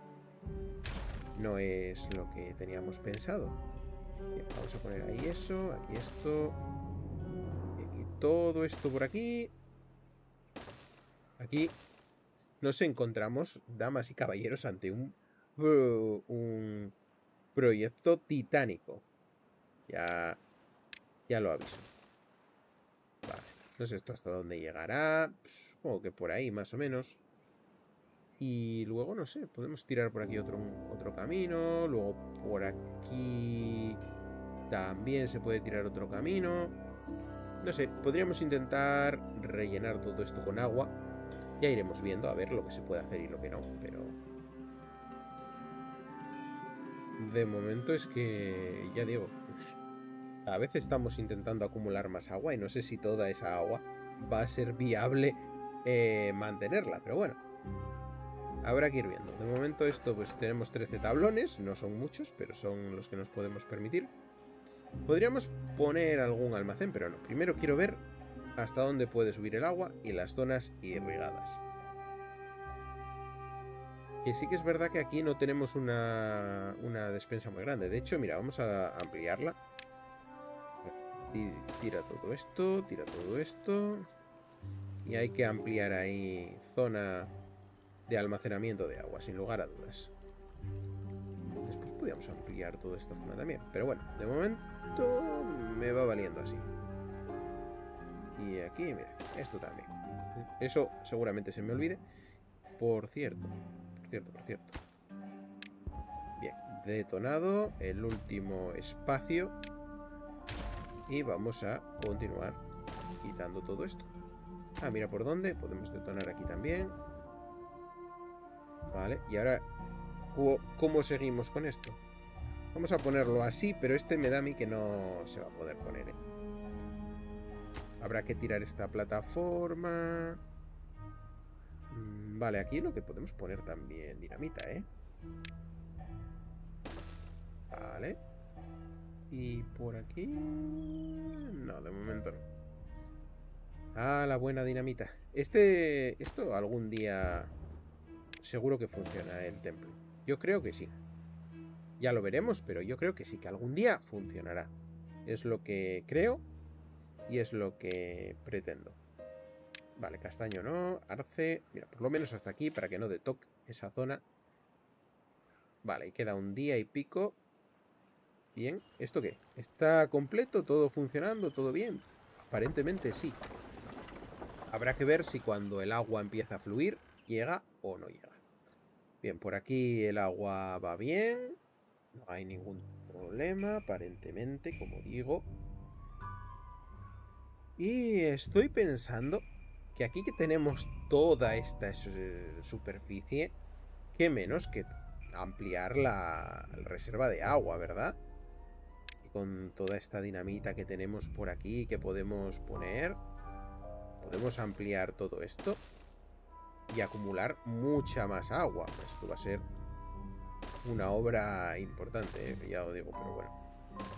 no es lo que teníamos pensado. Bien, vamos a poner ahí eso, aquí esto... Y aquí todo esto por aquí... Aquí nos encontramos, damas y caballeros, ante un, uh, un proyecto titánico. Ya, ya lo aviso. Vale, no sé esto hasta dónde llegará. Supongo que por ahí, más o menos. Y luego, no sé, podemos tirar por aquí otro, otro camino. Luego por aquí también se puede tirar otro camino. No sé, podríamos intentar rellenar todo esto con agua. Ya iremos viendo a ver lo que se puede hacer y lo que no, pero... de momento es que, ya digo, a veces estamos intentando acumular más agua y no sé si toda esa agua va a ser viable eh, mantenerla, pero bueno. Habrá que ir viendo. De momento esto, pues tenemos trece tablones, no son muchos, pero son los que nos podemos permitir. Podríamos poner algún almacén, pero no. Primero quiero ver hasta dónde puede subir el agua y las zonas irrigadas. Que sí que es verdad que aquí no tenemos una, una despensa muy grande. De hecho, mira, vamos a ampliarla. Tira todo esto, tira todo esto. Y hay que ampliar ahí zona de almacenamiento de agua, sin lugar a dudas. Después podríamos ampliar toda esta zona también. Pero bueno, de momento me va valiendo así. Y aquí, mira, esto también. Eso seguramente se me olvide. Por cierto, por cierto, por cierto. Bien, detonado el último espacio. Y vamos a continuar quitando todo esto. Ah, mira por dónde. Podemos detonar aquí también. Vale, y ahora, ¿cómo seguimos con esto? Vamos a ponerlo así, pero este me da a mí que no se va a poder poner, ¿eh? Habrá que tirar esta plataforma. Vale, aquí lo que podemos poner también dinamita, ¿eh? Vale. Y por aquí... no, de momento no. Ah, la buena dinamita. Este... esto algún día... seguro que funciona el templo. Yo creo que sí. Ya lo veremos, pero yo creo que sí, que algún día funcionará. Es lo que creo y es lo que pretendo. Vale, castaño no, arce... mira, por lo menos hasta aquí para que no detoque esa zona. Vale, y queda un día y pico. Bien, ¿esto qué? ¿Está completo? ¿Todo funcionando? ¿Todo bien? Aparentemente sí. Habrá que ver si cuando el agua empieza a fluir llega o no llega. Bien, por aquí el agua va bien. No hay ningún problema, aparentemente, como digo. Y estoy pensando que aquí que tenemos toda esta eh, superficie, qué menos que ampliar la reserva de agua, ¿verdad? Y con toda esta dinamita que tenemos por aquí que podemos poner, podemos ampliar todo esto y acumular mucha más agua. Esto va a ser una obra importante, ¿eh? Ya lo digo, pero bueno.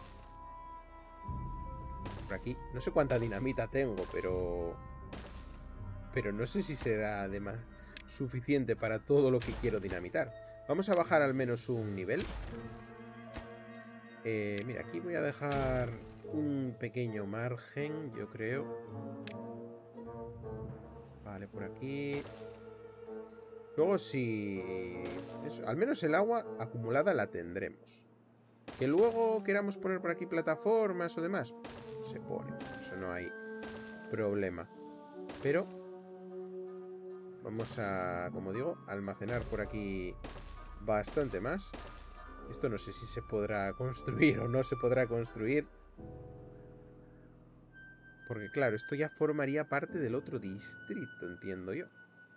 Por aquí, no sé cuánta dinamita tengo, pero... Pero no sé si será además suficiente para todo lo que quiero dinamitar. Vamos a bajar al menos un nivel. Eh, mira, aquí voy a dejar un pequeño margen, yo creo. Vale, por aquí. Luego si... Eso, al menos el agua acumulada la tendremos. Que luego queramos poner por aquí plataformas o demás, se pone. Eso no hay problema. Pero vamos a, como digo, almacenar por aquí bastante más. Esto no sé si se podrá construir o no se podrá construir. Porque claro, esto ya formaría parte del otro distrito, entiendo yo.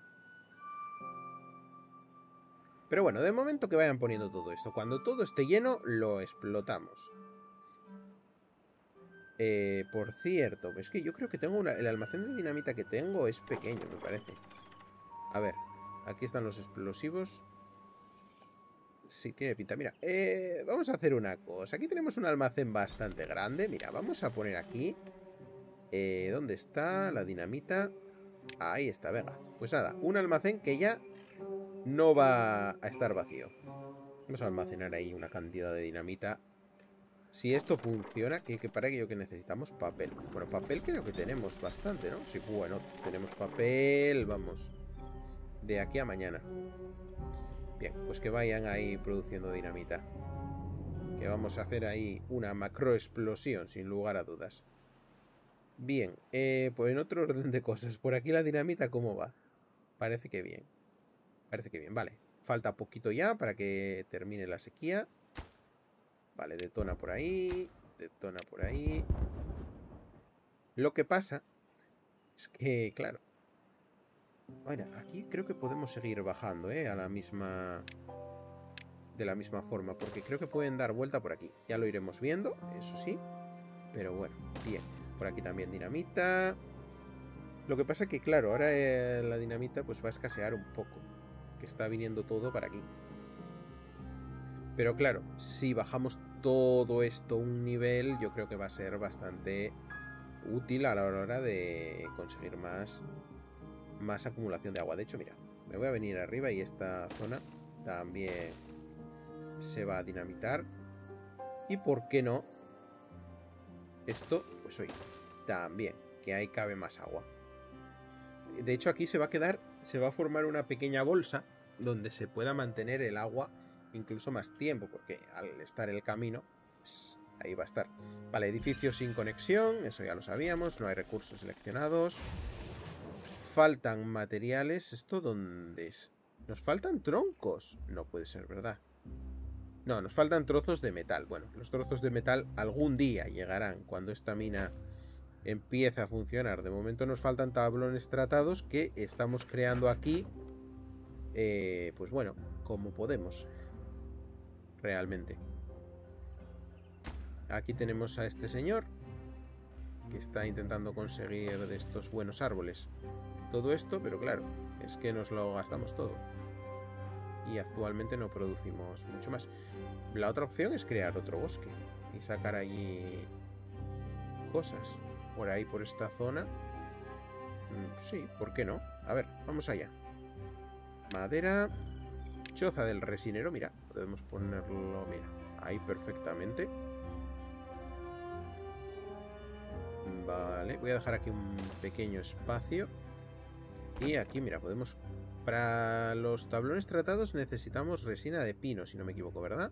Pero bueno, de momento que vayan poniendo todo esto. Cuando todo esté lleno, lo explotamos. Eh, por cierto, es que yo creo que tengo una... El almacén de dinamita que tengo es pequeño, me parece. A ver, aquí están los explosivos. Sí, tiene pinta. Mira, eh, vamos a hacer una cosa. Aquí tenemos un almacén bastante grande. Mira, vamos a poner aquí... Eh, ¿dónde está la dinamita? Ahí está, venga. Pues nada, un almacén que ya no va a estar vacío. Vamos a almacenar ahí una cantidad de dinamita. Si esto funciona, que, que para ello que necesitamos papel. Bueno, papel creo que tenemos bastante, ¿no? Sí, bueno, tenemos papel, vamos. De aquí a mañana. Bien, pues que vayan ahí produciendo dinamita. Que vamos a hacer ahí una macroexplosión, sin lugar a dudas. Bien, eh, pues en otro orden de cosas. Por aquí la dinamita, ¿cómo va? Parece que bien. Parece que bien, vale. Falta poquito ya para que termine la sequía. Vale, detona por ahí. Detona por ahí. Lo que pasa es que, claro. Bueno, aquí creo que podemos seguir bajando, ¿eh? A la misma... De la misma forma, porque creo que pueden dar vuelta por aquí. Ya lo iremos viendo, eso sí. Pero bueno, bien. Por aquí también dinamita. Lo que pasa que, claro, ahora eh, la dinamita pues va a escasear un poco. Que está viniendo todo para aquí. Pero claro, si bajamos todo esto un nivel, yo creo que va a ser bastante útil a la hora de conseguir más, más acumulación de agua. De hecho, mira, me voy a venir arriba y esta zona también se va a dinamitar. Y por qué no, esto, pues oye, también, que ahí cabe más agua. De hecho, aquí se va a quedar, se va a formar una pequeña bolsa donde se pueda mantener el agua incluso más tiempo, porque al estar en el camino, pues ahí va a estar. Vale, edificio sin conexión, eso ya lo sabíamos, no hay recursos seleccionados. Faltan materiales, ¿esto dónde es? ¿Nos faltan troncos? No puede ser, ¿verdad? No, nos faltan trozos de metal. Bueno, los trozos de metal algún día llegarán cuando esta mina empieza a funcionar. De momento nos faltan tablones tratados que estamos creando aquí. Eh, pues bueno, como podemos. Realmente. Aquí tenemos a este señor que está intentando conseguir de estos buenos árboles todo esto, pero claro, es que nos lo gastamos todo. Y actualmente no producimos mucho más. La otra opción es crear otro bosque y sacar allí cosas. Por ahí, por esta zona. Sí, ¿por qué no? A ver, vamos allá. Madera. Choza del resinero, mira, podemos ponerlo, mira, ahí perfectamente. Vale, voy a dejar aquí un pequeño espacio. Y aquí, mira, podemos... Para los tablones tratados necesitamos resina de pino, si no me equivoco, ¿verdad?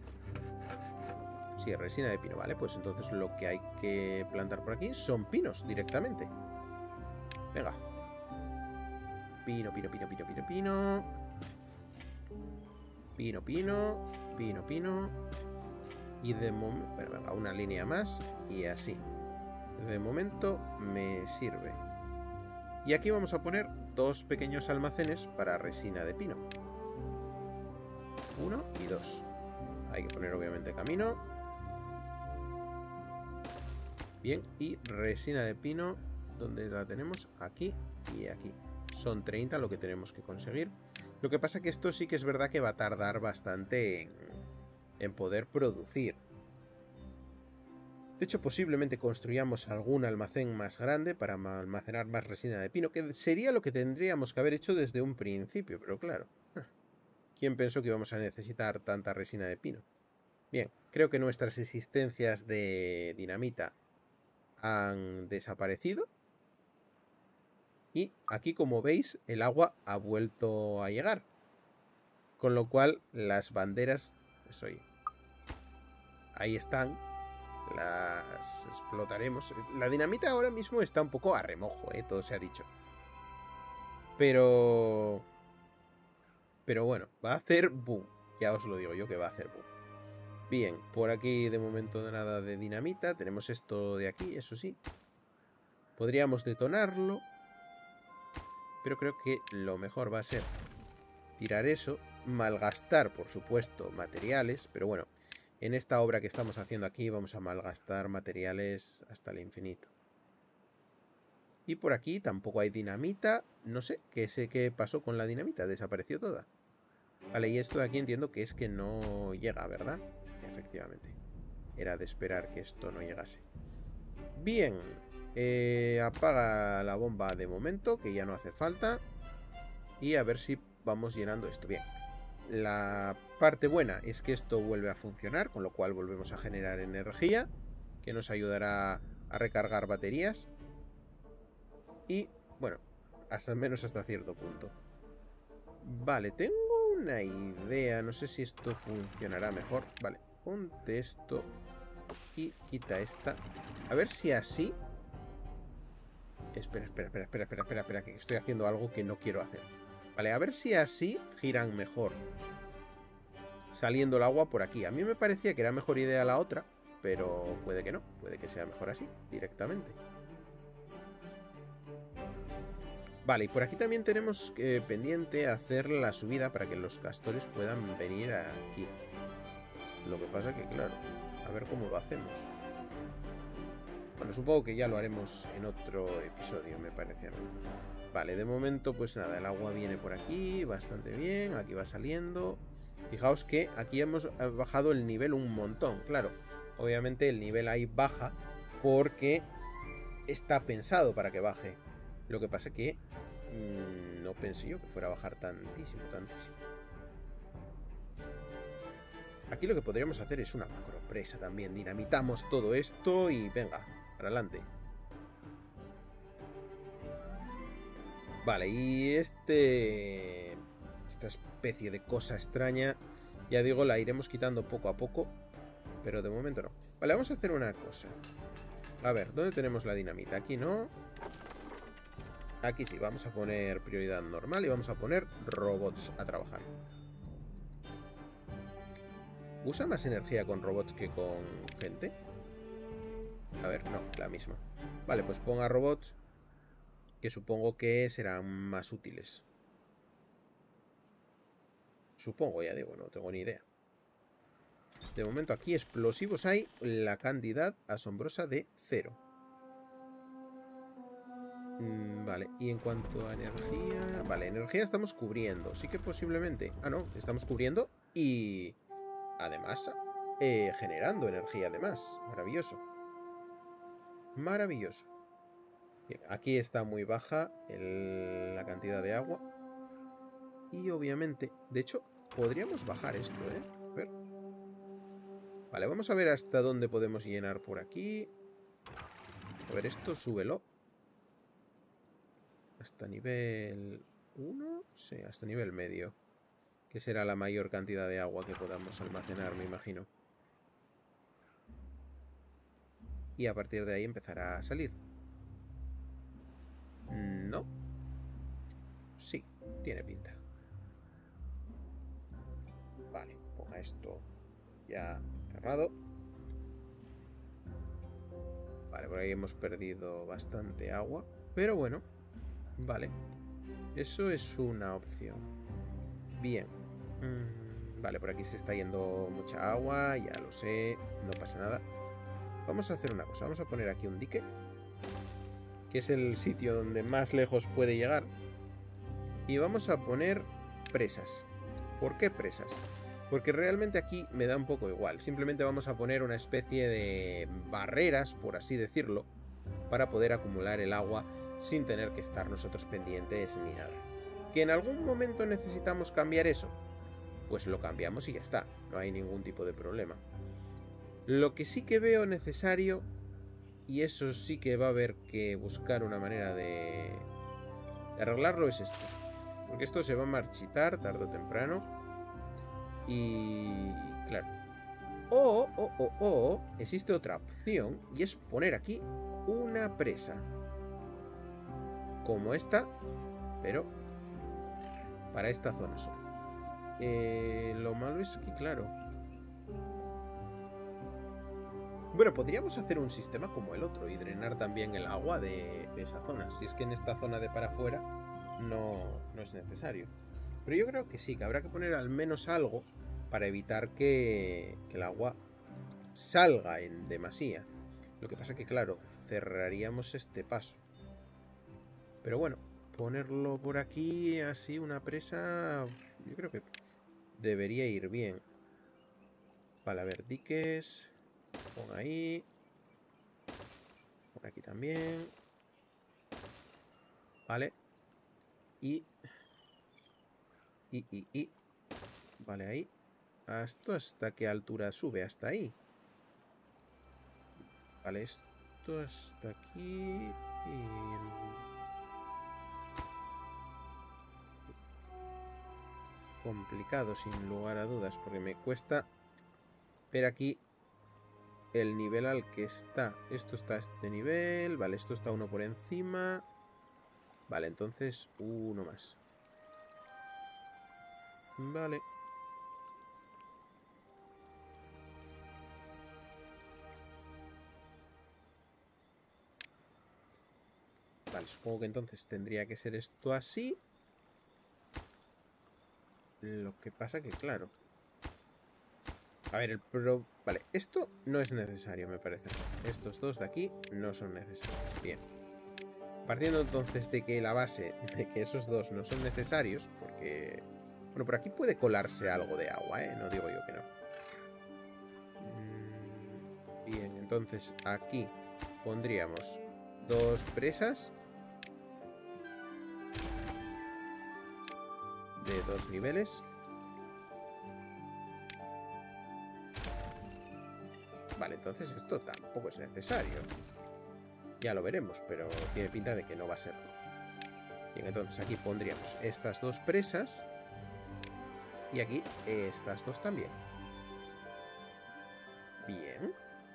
Sí, resina de pino, vale, pues entonces lo que hay que plantar por aquí son pinos directamente. Venga. Pino, pino, pino, pino, pino, pino. Pino, pino. Pino, pino. Y de momento... Bueno, venga, una línea más. Y así. De momento me sirve. Y aquí vamos a poner dos pequeños almacenes para resina de pino. Uno y dos. Hay que poner obviamente camino. Bien, y resina de pino, ¿dónde la tenemos? Aquí y aquí. Son treinta lo que tenemos que conseguir. Lo que pasa que esto sí que es verdad que va a tardar bastante en, en poder producir. De hecho, posiblemente construyamos algún almacén más grande para almacenar más resina de pino, que sería lo que tendríamos que haber hecho desde un principio, pero claro. ¿Quién pensó que íbamos a necesitar tanta resina de pino? Bien, creo que nuestras existencias de dinamita han desaparecido. Y aquí, como veis, el agua ha vuelto a llegar. Con lo cual, las banderas... Pues, oye, ahí están. Las explotaremos. La dinamita ahora mismo está un poco a remojo, ¿eh? Todo se ha dicho. Pero... Pero bueno, va a hacer boom. Ya os lo digo yo que va a hacer boom. Bien, por aquí de momento nada de dinamita. Tenemos esto de aquí, eso sí. Podríamos detonarlo. Pero creo que lo mejor va a ser tirar eso. Malgastar, por supuesto, materiales. Pero bueno, en esta obra que estamos haciendo aquí vamos a malgastar materiales hasta el infinito. Y por aquí tampoco hay dinamita. No sé, qué sé qué pasó con la dinamita. Desapareció toda. Vale, y esto de aquí entiendo que es que no llega, ¿verdad? Efectivamente. Era de esperar que esto no llegase. Bien. Eh, apaga la bomba de momento, que ya no hace falta. Y a ver si vamos llenando esto. Bien. La parte buena es que esto vuelve a funcionar, con lo cual volvemos a generar energía, que nos ayudará a recargar baterías. Y, bueno, hasta menos hasta cierto punto. Vale, tengo una idea. No sé si esto funcionará mejor. Vale, ponte esto y quita esta. A ver si así... Espera, espera, espera, espera, espera, espera, espera, que estoy haciendo algo que no quiero hacer. Vale, a ver si así giran mejor. Saliendo el agua por aquí. A mí me parecía que era mejor idea la otra, pero puede que no. Puede que sea mejor así, directamente. Vale, y por aquí también tenemos eh, pendiente hacer la subida para que los castores puedan venir aquí. Lo que pasa que, claro, a ver cómo lo hacemos. Bueno, supongo que ya lo haremos en otro episodio, me parece a mí. Vale, de momento, pues nada, el agua viene por aquí, bastante bien, aquí va saliendo. Fijaos que aquí hemos bajado el nivel un montón, claro. Obviamente el nivel ahí baja porque está pensado para que baje. Lo que pasa que mmm, no pensé yo que fuera a bajar tantísimo, tantísimo. Aquí lo que podríamos hacer es una macropresa también. Dinamitamos todo esto y venga, para adelante. Vale, y este... Esta especie de cosa extraña, ya digo, la iremos quitando poco a poco. Pero de momento no. Vale, vamos a hacer una cosa. A ver, ¿dónde tenemos la dinamita? Aquí no. Aquí sí, vamos a poner prioridad normal y vamos a poner robots a trabajar. ¿Usa más energía con robots que con gente? A ver, no, la misma. Vale, pues ponga robots, que supongo que serán más útiles. Supongo, ya digo, no tengo ni idea. De momento aquí explosivos hay la cantidad asombrosa de cero. Mm, vale, y en cuanto a energía... Vale, energía estamos cubriendo. Sí que posiblemente... Ah, no, estamos cubriendo y... Además, eh, generando energía además. Maravilloso. Maravilloso. Bien, aquí está muy baja el... la cantidad de agua. Y obviamente... De hecho, podríamos bajar esto, ¿eh? A ver. Vale, vamos a ver hasta dónde podemos llenar por aquí. A ver, esto súbelo. Hasta nivel uno. Sí, hasta nivel medio. Que será la mayor cantidad de agua que podamos almacenar, me imagino. Y a partir de ahí empezará a salir. No. Sí, tiene pinta. Vale, ponga esto ya cerrado. Vale, por ahí hemos perdido bastante agua. Pero bueno, vale. Eso es una opción. Bien. Mm, vale, por aquí se está yendo mucha agua, ya lo sé, no pasa nada. Vamos a hacer una cosa, vamos a poner aquí un dique, que es el sitio donde más lejos puede llegar. Y vamos a poner presas. ¿Por qué presas? Porque realmente aquí me da un poco igual. Simplemente vamos a poner una especie de barreras, por así decirlo, para poder acumular el agua sin tener que estar nosotros pendientes ni nada. ¿Que en algún momento necesitamos cambiar eso? Pues lo cambiamos y ya está. No hay ningún tipo de problema. Lo que sí que veo necesario, y eso sí que va a haber que buscar una manera de, de arreglarlo, es esto. Porque esto se va a marchitar tarde o temprano. Y claro. O, o, o, o, existe otra opción, y es poner aquí una presa. Como esta, pero para esta zona solo. Eh, lo malo es que, claro... Bueno, podríamos hacer un sistema como el otro y drenar también el agua de, de esa zona. Si es que en esta zona de para afuera no, no es necesario. Pero yo creo que sí, que habrá que poner al menos algo para evitar que, que el agua salga en demasía. Lo que pasa que, claro, cerraríamos este paso. Pero bueno, ponerlo por aquí así, una presa, yo creo que debería ir bien. Vale, a ver, diques. Pon ahí. Por aquí también. Vale. Y... Y, y, y. Vale, ahí. ¿Esto hasta qué altura sube? Hasta ahí. Vale, esto hasta aquí. Y... complicado, sin lugar a dudas, porque me cuesta ver aquí el nivel al que está. Esto está a este nivel. Vale, esto está uno por encima. Vale, entonces uno más. Vale. Vale, supongo que entonces tendría que ser esto así. Lo que pasa que, claro... A ver, el pro... Vale, esto no es necesario, me parece. Estos dos de aquí no son necesarios. Bien. Partiendo entonces de que la base de que esos dos no son necesarios, porque... Bueno, por aquí puede colarse algo de agua, ¿eh? No digo yo que no. Bien, entonces aquí pondríamos dos presas de dos niveles. Vale, entonces esto tampoco es necesario. Ya lo veremos, pero tiene pinta de que no va a serlo. Bien, entonces aquí pondríamos estas dos presas. Y aquí estas dos también. Bien.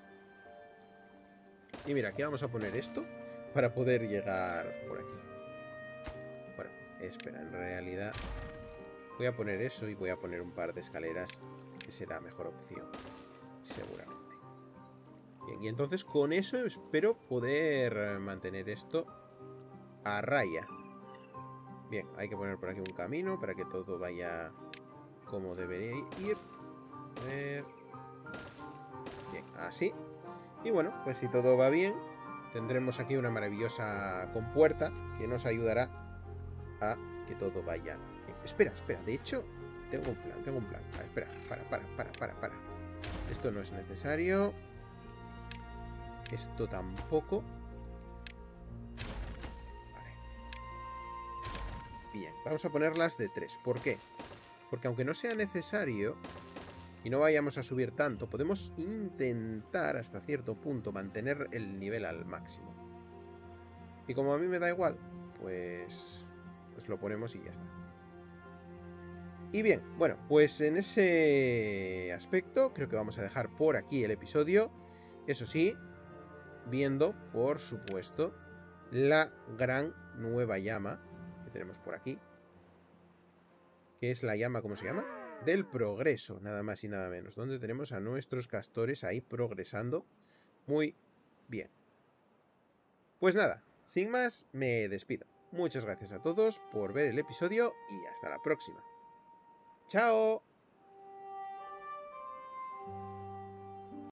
Y mira, aquí vamos a poner esto para poder llegar por aquí. Bueno, espera, en realidad voy a poner eso y voy a poner un par de escaleras, que será mejor opción, seguramente. Bien, y entonces con eso espero poder mantener esto a raya. Bien, hay que poner por aquí un camino para que todo vaya como debería ir. A ver. Bien, así. Y bueno, pues si todo va bien, tendremos aquí una maravillosa compuerta que nos ayudará a que todo vaya bien. Espera, espera, de hecho, tengo un plan, tengo un plan. Ah, espera, para, para, para, para, para. Esto no es necesario. Esto tampoco. Vale. Bien, vamos a ponerlas de tres. ¿Por qué? Porque aunque no sea necesario y no vayamos a subir tanto, podemos intentar hasta cierto punto mantener el nivel al máximo. Y como a mí me da igual, pues, pues lo ponemos y ya está. Y bien, bueno, pues en ese aspecto creo que vamos a dejar por aquí el episodio. Eso sí, viendo, por supuesto, la gran nueva llama que tenemos por aquí. que es la llama, ¿cómo se llama? Del progreso, nada más y nada menos, donde tenemos a nuestros castores ahí progresando muy bien. Pues nada, sin más, me despido. Muchas gracias a todos por ver el episodio y hasta la próxima. ¡Chao!